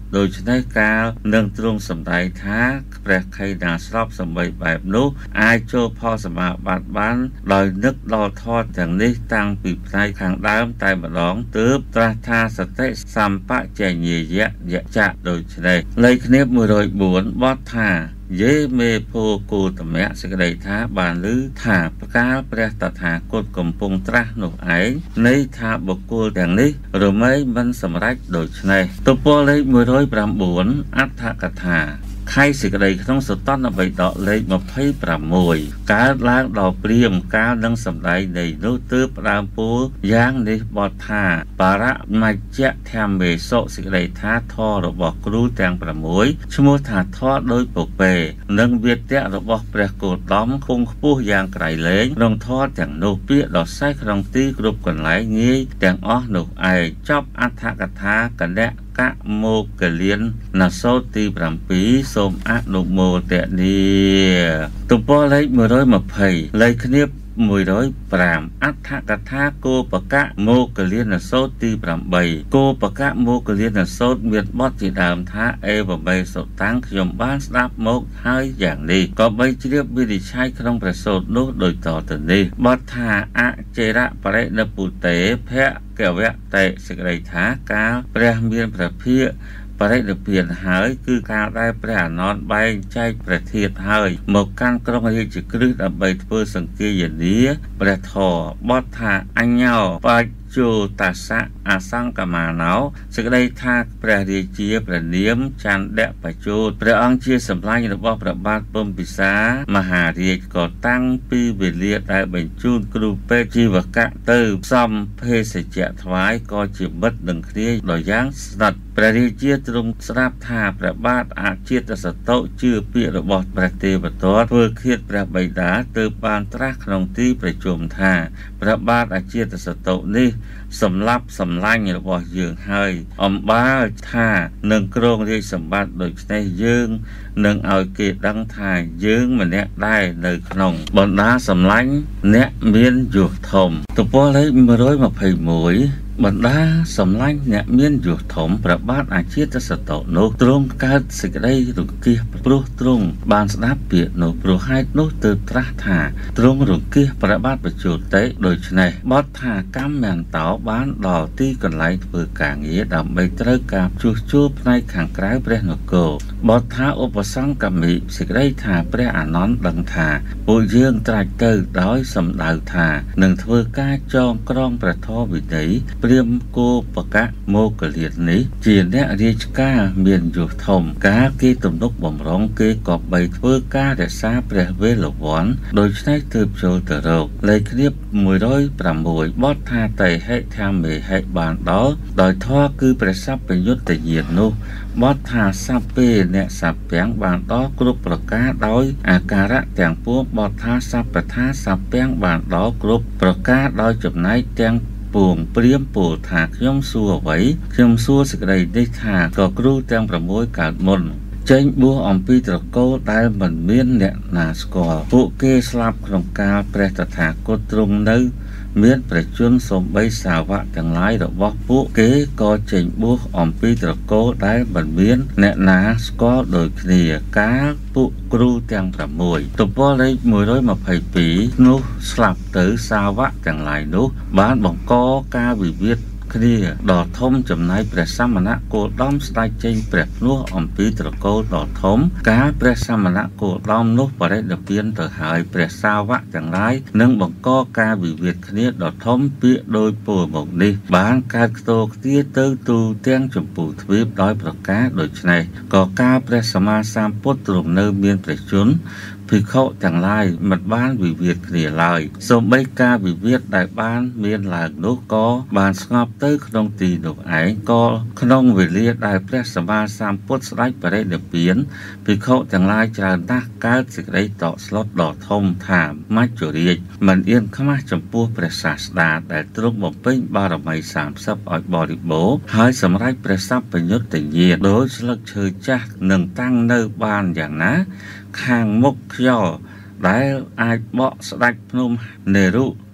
โดยใช้การเนื่องตรงสำได้ท้าแปรใครนาสอบสมัยแบบนู้อายโจพอสมาบัดบ้านลอยนึกรอทอดอย่างนี้ตั้งปีบในข้างด้ามใต้มาร้องเติบตราทาสเตสัมปะเจเยยะยะจะโดยใช้เลยคเนบมือโดยบุญบอดทาเยเมโพกูตมะสกได้ท้าบานลือถาประกาศประตถากฎกลมปงตราหนุไอในท้าบกูอย่างนี้หรือไม่มันสำเร็จโดยใช้ตัวโปเลยมือโดยปรามบุญอัตถกถาใครสิกระไดต้องสต้อนเอาไปดอกเลยมาให้ปรามวยการล้างดอกเปลี่ยมการดังสำได้ในนู้ตืบรามปูย่างในบอดท่าปาระมาเจาะแทมเบโซสิกระไดท้าทอระบอกครูแตงปรามวยชั่วโมงถาทอโดยปกเปนังเบียดเตะระบอกแปรโกดล้อมคงผู้ยางไกลเล้งลงทอดอย่างโนเปียดอกไส้ครองตีกรุบกันหลายงี้แตงอ้อหนุกไอจอบอัฐกถากันแดะกะโมกเลียนนาโซตีปรามปีสมอะนุโมเตนีตุปอเลยมือร้อยมาเพยเลยคเนียบมวยร้อยปรามอัฐกถาโกปะกะโมกเลียนนาโซตีปรามใบโกปะกะโมกเลียนนาโซเมียดบอดจีดามท้าเอวใบสดตั้งขยมบ้านสลับโมกให้อย่างนี้ก็ใบเชียบวิธีใช้ครองประสดโนโดยต่อตัวนี้บอดทาอะเจระปะเรนปุเตแพะแก้วแวะเตะสกไรท้ากาแปรเมียนประเพียปริเปลี่ยนหายคือการได้แปรนอนใบใจประเทศหายหมกการกรองให้จิกรึดใบเพื่อสังเกตอย่างนี้ประทอบอดทาอันเงาปาโจตัสสะอาสังกมาเนาสกได้ทากแปรเรียเจียประเนียมจันเดะประโจดพระองค์เชียสำลังระบอบพระบาทปมปิสามหาเรียก่อตั้งปีเวเลียได้บรรจุกรูเปจีวกะเติมซัมเพศเจถวายก็จีบัดหนึ่งเครียดอยย่างสนัดประเรียเจียตรงสราบทาพระบาทอาเจียตสโตชื่อเปียระบอบประเทศตอดเพื่อเครียดพระใบดาเติมบานตรักนองที่ประจุมทาพระบาทอาเจียตสโตนี้สำรับสำลังระบอบยืงให้อมบ้าท่าหนึ่งกรงเรียสมบัติโดยในยืงหนึ่งเอาเกตดังทายยืงมันเนี้ยได้ในขนมบนดาสำลังเนี้ยเมียนอยู่ทมตัวปอเลยมาร้อยมาเพยหมวยบรรดาสำลังเนี่ยเมียนอยู่ถมประบาทอาชีพสตโนตรงการสิกได้รุกเกียปลุกตรงบานสนับเปียโนปลุกให้โนเติมตราถาตรงรุกเกียประบาทประจุเตะโดยชนัยบอสถากำแมนเต่าบ้านดอกที่กันไหลเพื่อกางเงี้ยดำใบเตะกาบชูชูในขังกลายเปรนโกบอสถาอุปสังกัมมิสิกได้ถาเปรอนอนดังถาปุยเยื่อตราเตอร์ร้อยสำดาวถาหนึ่งเพื่อกาจองกรองประทอวิถีเปรียมโกปะกะโมกเลียนนี้จีนเนี่ยเรียกกาเมียนอยู่ทมกาเกตุ่มนกบ่มร้องเกกอบใบเพื่อกาแต่ซาเปรเวลวอนโดยใช้เติบโตตลอดเลยเรียบมวยร้อยปรามวยบอสทาไตให้ทำเมให้บานดอโดยท่อคือประซับเป็นยุติเยียนนุบอสทาซับเป้เนี่ยสับแปงบานดอกรุบประกาโดยอาการะแต่งพวกบอสทาซับประทาสับแปงบานดอกรุบประกาโดยจุดไหนแตงปวงเปรี้ยมปูถากย่อมซัวไว้ย่อมซัวสกได้ได้ถากก็กรูแตงประมวยกาดมนเจนบัวอมปีตะโกได้บรรเมียนเนี่ยนาสกอผู้เกสลับขนมกาแปรตถากตรงนั้นเมียนประจุนสมใบสาวะจังไรดอกบอกผู้เกก็เจนบัวอมปีตะโกได้บรรเมียนเนี่ยนาสกอโดยเคลียกาผู้กรูแตงประมวยตัวพ่อเลยมวยร้อยมาไผ่ปีนุสลับตือสาวะจังไรนุบ้านบอกก็กาวิเวียดคดีดอกทมจำนายประสามณะโกล้อมสไตล์เจนเปรียบนัวอมปีตะโกดอกทมกาประสามณะโกล้อมนุปริเดเปียนเตอหายเปรียสาวะจังไรหนึ่งบอกก็กาวิเวียดคดีดอกทมเปียโดยปูบอกนี้บ้านการโตเตี้ยเตอตูเตียงจมปูทวีปร้อยประกาโดยในก็กาประสมาสามพุทธตรงเนเมียนประจุนพิเข้าจังไรมัดบ้านวิเวียดเกลี่ยลายสมใบกาวิเวียดได้บ้านเมียนหลากนกก็บ้านสงบเต้ขนมตีนกไอ้ก็ขนมวิเลียได้พระสมาสามพุทธสไลไปได้เดือเปลี่ยนพิเข้าจังไรจานนักการสิกได้ต่อสลดดอกทมถามมาจุเรียมันเอียนเข้ามาจำพวกประสาสดาแต่ตรงบ่เป็นบารมีสามซับอ่อยบริโภคหายสำไรประซับประยุทธ์แต่เย็นโดยสลักเชยจักหนึ่งตั้งเนื้อบ้านอย่างนะข้างมุกย่อได้อาจเบาะสดักพนมเนรุ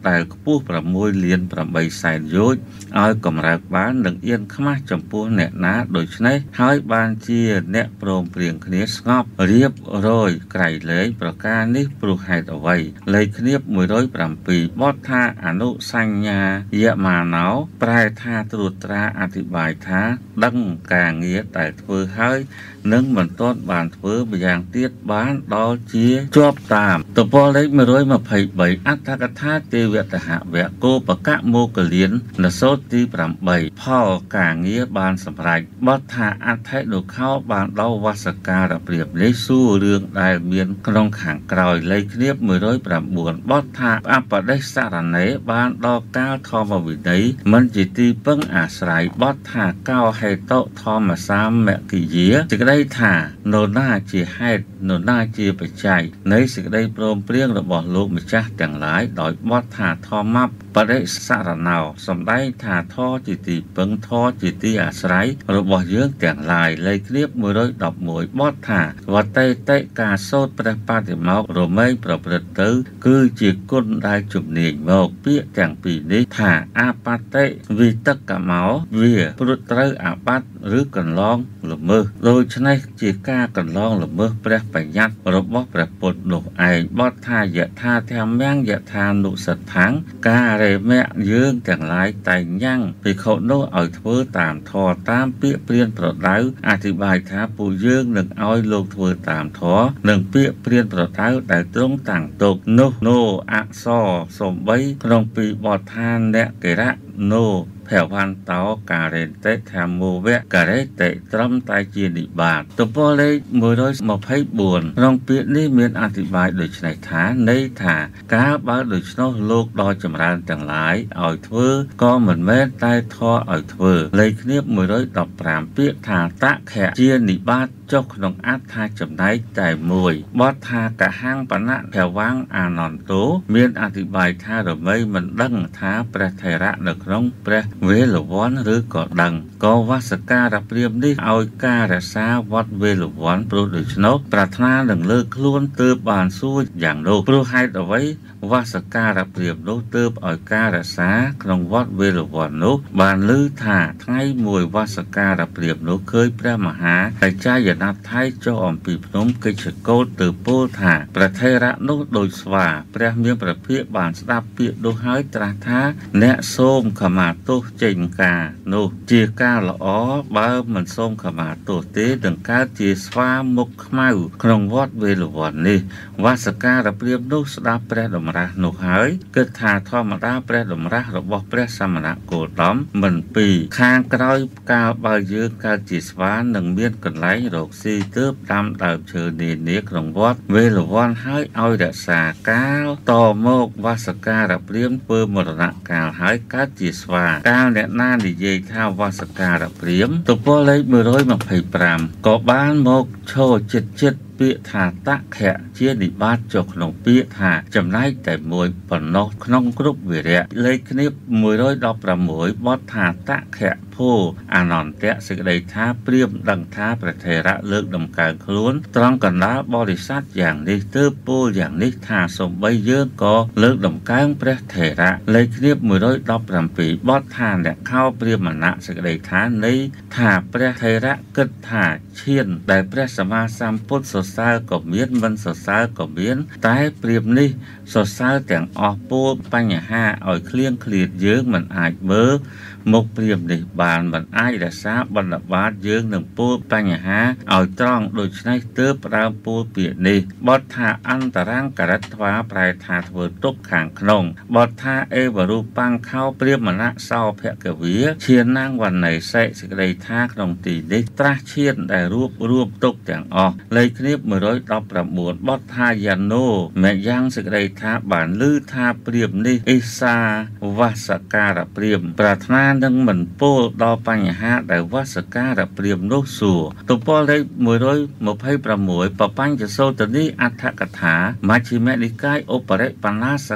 ដែលខ្ពស់ប្រាំមួយលានប្រាំបីសែនយោជន៍ឲ្យកម្រើកបាននឹងអៀនខ្មាស់ចំពោះអ្នកណាដូច្នេះហើយបានជាអ្នកព្រមព្រៀងគ្នាស្ងប់រៀបរយក្រៃលែងប្រការនេះព្រោះហេតុអ្វីលេខគ្នាបមួយរយប្រាំពីរបទថាអនុសញ្ញាយមាណោប្រែថាត្រួតត្រាអធិប្បាយថាដឹងការងារដែលធ្វើហើយនឹងមិនទាន់បានធ្វើម្យ៉ាងទៀតបានដល់ជាជាប់តាមទំព័រលេខមួយរយម្ភៃបីអត្ថកថាទេវតហវៈគោបកមោគលាននសោតទីប្រាំបីផលការងារបានសម្រេចបទថាអត្ថិនុខោបានដល់វសការព្រាបនេះសួររឿងដែលមានក្នុងខាងក្រោយលេខគ្នាបមួយរយប្រាំបួនបទថាអបដិសរណេបានដល់កាលធម្មវិន័យមិនជាទីពឹងអាស្រ័យបទថាកោហេតុធម្មសាមគិយាសេចក្តីថានរណាជាហេតុនរណាជាបច្ច័យនៃសេចក្តីព្រមព្រៀងរបស់លោកម្ចាស់ទាំងឡាយដោយបទថាធម្មបដិសរណោសម្ដែងថាធរជាទីពឹងធរជាទីអាស្រ័យរបស់យើងទាំងឡាយលេខគ្នាបមួយរយដប់មួយបទថាវតេតិការសូត្រព្រះបតិមោករមែងប្រព្រឹត្តទៅគឺជាគុណដែលជំនាញមកពាក្យទាំងពីរនេះថាអបតិវិតកមោវាព្រឹត្តត្រូវអាបត្តិឬកន្លងល្មើសដូច្នេះជាការកន្លងល្មើសព្រះបញ្ញត្តិរបស់ព្រះពុទ្ធនោះឯងបទថាយថាធម្មំយថានុសដ្ឋังការរេមៈយើងទាំងឡាយតែញ៉ាំងភិក្ខុនោះឲ្យធ្វើតាមធម៌តាមពាក្យព្រានប្រដៅអធិប្បាយថាពួកយើងនឹងឲ្យលោកធ្វើតាមធម៌និងពាក្យព្រានប្រដៅដែលទ្រង់តាំងទុកនោះណូអក្សរសំបីក្នុងពីបទថាអ្នកកិរៈណូភវន្តោការេតេធម្មវៈការេតេត្រឹមតែជានិបាតទំព័រលេខមួយរយម្ភៃបួនក្នុងពាក្យនេះមានអធិប្បាយដូចនេះថាន័យថាការបើដូច្នោះលោកដ៏ចម្រើនទាំងឡាយឲ្យធ្វើក៏មិនមែនតែធរឲ្យធ្វើលេខគ្នាបមួយរយដប់ប្រាំពាក្យថាតខៈជានិបាតចុះក្នុងអត្ថថាចំណែកតែមួយបទថាកហាំងបណៈភវាំងអានន្តោមានអធិប្បាយថារមែងមិនដឹងថាព្រះថេរៈនៅក្នុងព្រះវេលវ័នឬក៏ដឹងក៏វសការព្រាមនេះឲ្យការរក្សាវត្តវេលវ័នព្រោះដូច្នោះប្រាថ្នានឹងលើកខ្លួនទើបបានសួរយ៉ាងនោះព្រោះហេតុអ្វីវសការព្រាមនោះទើបឲ្យការរក្សាក្នុងវត្តវេលវ័ននោះបានឮថាថ្ងៃមួយវសការព្រាមនោះឃើញព្រះមហាបច្ចាយនថ័យចុះអំពីភ្នំកិច្ចកោតទៅពោលថាព្រះថេរៈនោះដូចស្វាព្រះមានព្រះភិក្ខបានស្ដាប់ពាក្យនោះហើយត្រាស់ថាអ្នកសូមខមាទោសចេញការនោះជាការល្អបើមិនសូមខមាទោសទេនឹងកើតជាស្វាមុខខ្មៅក្នុងវត្តវេលវ័ននេះវសការព្រាមនោះស្ដាប់ព្រះតម្រាស់នោះហើយគិតថាធម្មតាព្រះតម្រាស់របស់ព្រះសមណគោតមមិនពីខាងក្រោយកាលបើយើងកើតជាស្វានឹងមានកន្លែងរកស៊ីទើបដាំដើមឈើនានាក្នុងវត្តវេលវ័នហើយឲ្យរក្សាកាលតមកវសការព្រាមធ្វើមរណកាលហើយកើតជាស្វាកាលអ្នកណានិយាយថាវសការព្រាមទំព័រលេខមួយរយម្ភៃប្រាំក៏បានមកឈរចិត្តចិត្តពាក្យថាតខៈជានិបាតចុះក្នុងពាក្យថាចំណែកតែមួយប៉ុណ្ណោះក្នុងគ្រប់វិរៈលេខគ្នាបមួយរយដប់ប្រាំមួយបទថាតខៈភោអនន្តៈសេចក្តីថាព្រាមដឹងថាព្រះថេរៈលើកដំកើងខ្លួនត្រង់កណ្ដាលបរិស័ទយ៉ាងនេះទើបពោលយ៉ាងនេះថាសំបីយើងក៏លើកដំកើងព្រះថេរៈលេខគ្នាបមួយរយដប់ប្រាំពីរបទថាអ្នកខោព្រាមណៈសេចក្តីថានៃថាព្រះថេរៈគិតថាឈានដែលព្រះសម្មាសម្ពុទ្ធសរសើរក៏មានមិនសរសើរក៏មានតែព្រាមនេះសរសើរទាំងអស់ពោលបញ្ហាឲ្យឃ្លៀងឃ្លាតយើងមិនអាចមើលមុខព្រាមនេះបានមិនអាចរក្សាបណ្ឌបាតយើងនឹងពោលបញ្ហាឲ្យត្រង់ដូច្នេះទើបផ្ដើមពោលពាក្យនេះបទថាអន្តរង្ករត្វាប្រែថាធ្វើទុកខាងក្នុងបទថាអេវរូបាំងខោព្រាមណៈសោភគវាឈាននាងវណ្ណីសេសេចក្តីថាក្នុងទីនេះត្រាស់ឈានដែលរួបរួមទុកទាំងអស់លេខគ្នាបមួយរយដប់ប្រាំបួនបទថាយ៉ាណូមយ៉ាងសេចក្តីថាបានឮថាព្រាមនេះអេសាវសការព្រាមប្រាថ្នានឹងមិនពោលដល់បញ្ហាដែលវសការព្រាមនោះសួរទំព័រលេខមួយរយម្ភៃប្រាំមួយបបញ្ញសោតនីអដ្ឋកថាមជ្ឈិមនិកាយឧបរិបណ្ណាសកៈ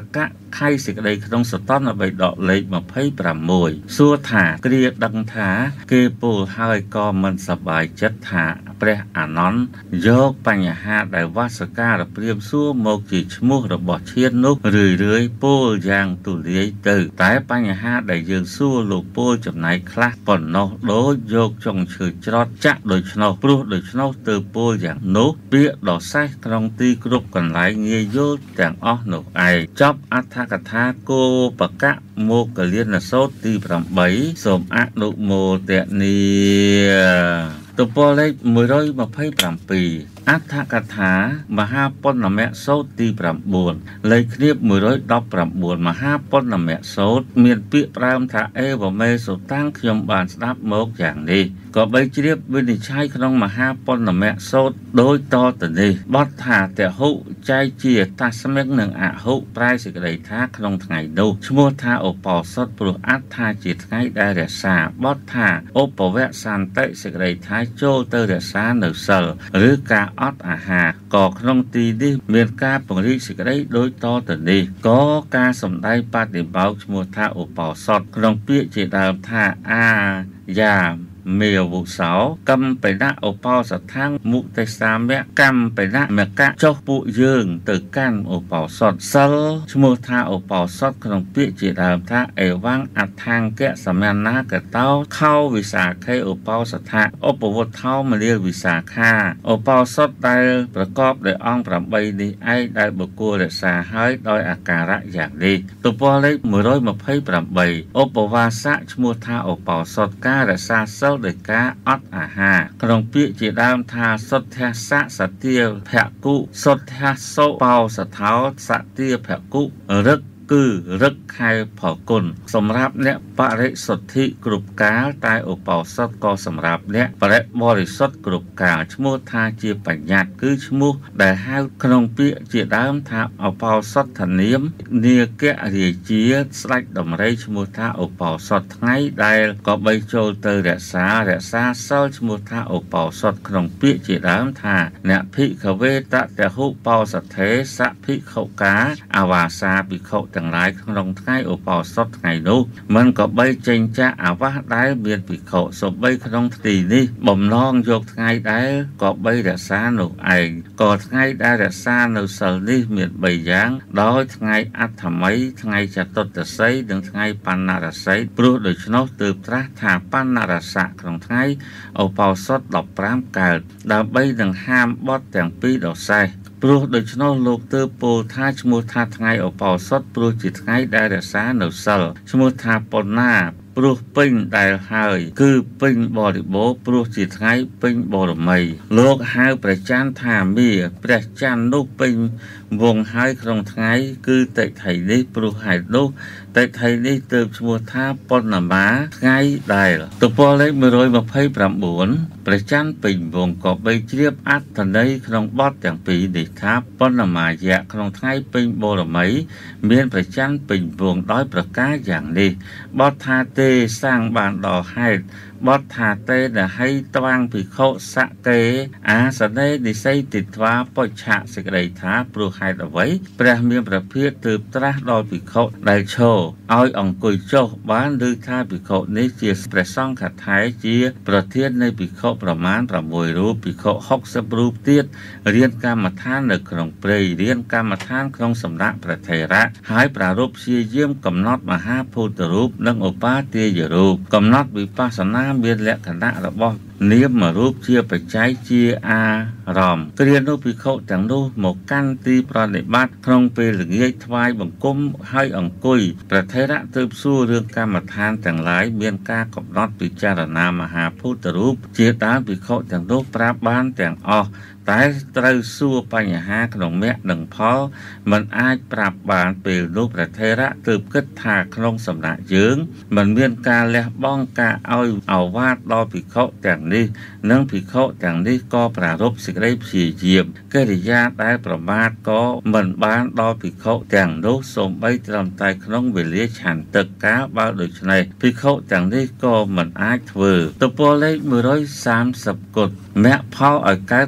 ខៃសេចក្តីក្នុងសតនបិដកលេខยี่สิบหกសួរថាគ្រាដឹងថាគេពោលហើយក៏មិនសប្បាយចិត្តថាព្រះអានន្ទយកបញ្ហាដែលវស្សការព្រាមសួរមកជាឈ្មោះរបស់ឈាននោះរឿយរឿយពោលយ៉ាងទូលាយទៅតែបញ្ហាដែលយើងសួរលោកពោលចំណែកខ្លះប៉ុណ្ណោះដូចយកចុងឈើច្រត់ចាក់ដូច្នោះព្រោះដូច្នោះទើបពោលយ៉ាងនោះពាក្យដ៏សេះក្នុងទីគ្រប់កន្លែងងាយយល់ទាំងអស់នោះឯងចប់អត្ថកថាគោបកៈមកកលៀនសោតទីប្រាំបីសូមអនុមោទនាទំព័រលេខមួយរយម្ភៃប្រាំពីរអត្ថកថាមហាបណ្ណមៈសោតទីប្រាំបួនលេខគ្រាបមួយរយដប់ប្រាំបួនមហាបណ្ណមៈសោតមានពាក្យប្រើមថាអេវមេសុតាំងខ្ញុំបានស្ដាប់មកយ៉ាងនេះក៏បីជ្រាបវិនិច្ឆ័យក្នុងមហាបណ្ណមៈសោតដោយតទៅនេះបទថាតហុចែកជាតាស្មិកនិងអហុប្រែសេចក្តីថាក្នុងថ្ងៃនោះឈ្មោះថាឧបោសថព្រោះអត្ថថាជាថ្ងៃដែលរក្សាបទថាឧបវៈសន្តិសេចក្តីថាចូលទៅរក្សានៅសិលឬការអត់អាហារក៏ក្នុងទីនេះមានការពង្រីកសេចក្តីដូចតទៅនេះក៏ការសម្ដែងបដិបោកឈ្មោះថាឧបោសថក្នុងពាក្យជាដើមថាអាយ៉ាមេវុសោកម្មបិណឧបោសថាងមុទិសាមៈកម្មបិណមកៈចុះពួកយើងទៅកាន់ឧបោសថសិលឈ្មោះថាឧបោសថក្នុងពាក្យជាដើមថាអេវ៉ាំងអថាងកៈសមណាកតោខោវិសាខេឧបោសថៈឧបវុថោមលាវិសាខាឧបោសថដែលប្រកបដោយអង្គប្រាំបីនេះឯងដែលបុគ្គលរក្សាហើយដោយអាការៈយ៉ាងនេះទំព័រលេខមួយរយម្ភៃប្រាំបីឧបវាសៈឈ្មោះថាឧបោសថការរក្សាសិលដោយការអត់អាហារក្នុងពាក្យជាដើមថាសុទ្ធៈសៈសទាភគុសុទ្ធៈសោបោសថោសទាភគុរឹកគឺរឹកខែផលគុណសម្រាប់អ្នកបរិសុទ្ធិគ្រប់កាលតែឧបោសថក៏សម្រាប់អ្នកបរិបរិសុទ្ធគ្រប់កាលឈ្មោះថាជាបញ្ញត្តិគឺឈ្មោះដែលហៅក្នុងពាក្យជាដើមថាឧបោសថនាមនាគរាជាស្ដេចដំរីឈ្មោះថាឧបោសថថ្ងៃដែលក៏បីចូលទៅរក្សារក្សាសិលឈ្មោះថាឧបោសថក្នុងពាក្យជាដើមថាអ្នកភិក្ខវេតតហុបោសថេសភិក្ខុកាអវាសាភិក្ខុទាំងឡាយក្នុងថ្ងៃឧបោសថថ្ងៃនោះមិនក៏បីចេញចាក់អាវាសដែលមានភិក្ខុសូម្បីក្នុងទីនេះបំណងយកថ្ងៃដែលក៏បីរក្សានោះឯងក៏ថ្ងៃដែលរក្សានៅសិលនេះមានបីយ៉ាងដោយថ្ងៃអដ្ឋមីថ្ងៃចតុត្តសីនិងថ្ងៃបណ្ណរសីព្រោះដូច្នោះទើបត្រាស់ថាបណ្ណរស័កក្នុងថ្ងៃឧបោសថដប់ប្រាំកើតដើម្បីនឹងហាមបទទាំងពីរដ៏សេះព្រោះដូច្នោះលោកទើបពោលថាឈ្មោះថាថ្ងៃឧបោសថព្រោះជាថ្ងៃដែលរក្សានៅសិលឈ្មោះថាបណ្ណាព្រោះពេញដែលហើយគឺពេញបរិបូរណ៍ព្រោះជាថ្ងៃពេញបរមីលោកហៅព្រះច័ន្ទថាមាព្រះច័ន្ទនោះពេញវងហើយក្នុងថ្ងៃគឺតិថីនេះព្រោះហេតុនោះតិថីនេះទើបឈ្មោះថាបណ្ណមាថ្ងៃដែលទំព័រលេខមួយរយម្ភៃប្រាំបួនព្រះច័ន្ទពេញវងក៏បីជ្រាបអត្ថន័យក្នុងបទទាំងពីរនេះថាបណ្ណមាយៈក្នុងថ្ងៃពេញបរមីមានព្រះច័ន្ទពេញវងដោយប្រការយ៉ាងនេះបទថាទេសាងបានដល់ហេតុបទថាទេដហៃត្វាំងភិក្ខុសកេអាសនេនិស័យទិត្វាបច្ឆៈសេចក្តីថាព្រោះហេតុអ្វីព្រះមានព្រះភិក្ខទើបត្រាស់ដល់ភិក្ខុដែលឈរឲ្យអង្គុយចុះបានឬថាភិក្ខុនេះជាព្រះសង្ឃថៃជាប្រធាននៃភិក្ខុប្រមាណប្រាំមួយរូបភិក្ខុហុកសិបរូបទៀតរៀនកម្មដ្ឋាននៅក្នុងព្រៃរៀនកម្មដ្ឋានក្នុងសំណាក់ព្រះថេរៈហើយប្រារព្ធព្យាយាមកំណត់មហាភូតរូបនិងឧបាទាយរូបកំណត់វិបស្សនាមានលក្ខណៈរបស់នាមរូបជាបច្ច័យជាអារម្មណ៍គ្រានោះភិក្ខុទាំងនោះមកកាន់ទីប្រណិប័តក្នុងពេលល្ងាចថ្វាយបង្គំហើយអង្គុយព្រះថេរៈទើបសួររឿងកម្មដ្ឋានទាំងឡាយមានការកំណត់ពិចារណាមហាភូតរូបជាដើមភិក្ខុទាំងនោះប្រាប់បានទាំងអស់តែត្រូវសួរបញ្ហាក្នុងមគ្គនិងផលមិនអាចប្រាប់បានពេលនោះព្រះថេរៈទើបគិតថាក្នុងសំណាក់យើងមិនមានការលះបង់ការឲ្យអវាទដល់ភិក្ខុទាំងនេះនិងភិក្ខុទាំងនេះក៏ប្រារព្ធសេចក្តីព្យាយាមកិរិយាដែលប្រមាទក៏មិនបានដល់ភិក្ខុទាំងនោះសូម្បីត្រឹមតែក្នុងវេលាឆាន់ទឹកការបើដូច្នេះភិក្ខុទាំងនេះក៏មិនអាចធ្វើទំព័រលេខមួយរយសាមសិបគត់មគ្គផលឲ្យកើតឡើងបាន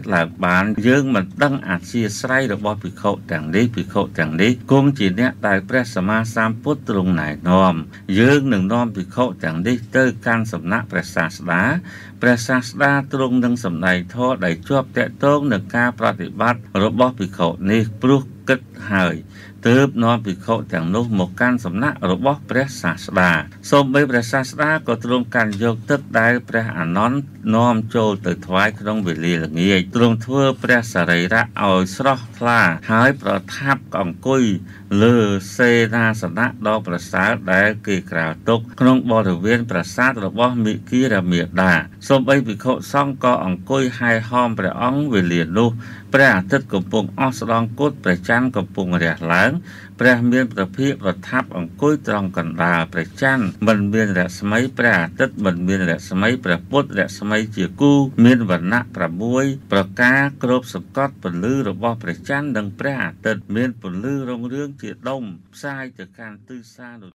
បានយើងមិនដឹងអធិស្ឋានរបស់ភិក្ខុទាំងនេះភិក្ខុទាំងនេះគង់ជាអ្នកដែលព្រះសម្មាសម្ពុទ្ធទ្រង់ណែនាំយើងនឹងនាំភិក្ខុទាំងនេះទៅកាន់សំណាក់ព្រះសាស្តាព្រះសាស្តាទ្រង់នឹងសម្ដែងធម៌ដែលជាប់ទាក់ទងនឹងការប្រតិបត្តិរបស់ភិក្ខុនេះព្រោះគិតហើយទើបនាំភិក្ខុទាំងនោះមកកាន់សំណាក់របស់ព្រះសាស្តាសូម្បីព្រះសាស្តាក៏ទ្រង់កាន់យកទឹកដែលព្រះអានន្ទនាំចូលទៅថ្វាយក្នុងវេលាល្ងាចទ្រង់ធ្វើព្រះសរីរៈឲ្យស្រស់ថ្លាហើយប្រថាប់អង្គុយលើសេនាសនៈដ៏ប្រសើរដែលគេក្រាលទុកក្នុងបរិវេណប្រាសាទរបស់មិគិរាមាតាសូម្បីភិក្ខុសង្ឃក៏អង្គុយហែហោមព្រះអង្គវេលានោះព្រះអាទិត្យកំពុងអស្ដងគត់ព្រះច័ន្ទកំពុងរះឡើងព្រះមានប្រភិបប្រថាប់អង្គុយត្រង់កណ្ដាលព្រះច័ន្ទមិនមានរស្មីព្រះអាទិត្យមិនមានរស្មីព្រះពុទ្ធរស្មីជាគូមានវណ្ណៈប្រាំមួយប្រការគ្របសង្កត់ពន្លឺរបស់ព្រះច័ន្ទនិងព្រះអាទិត្យមានពន្លឺរុងរឿងជាដុំផ្សាយទៅកាន់ទិសសានោះ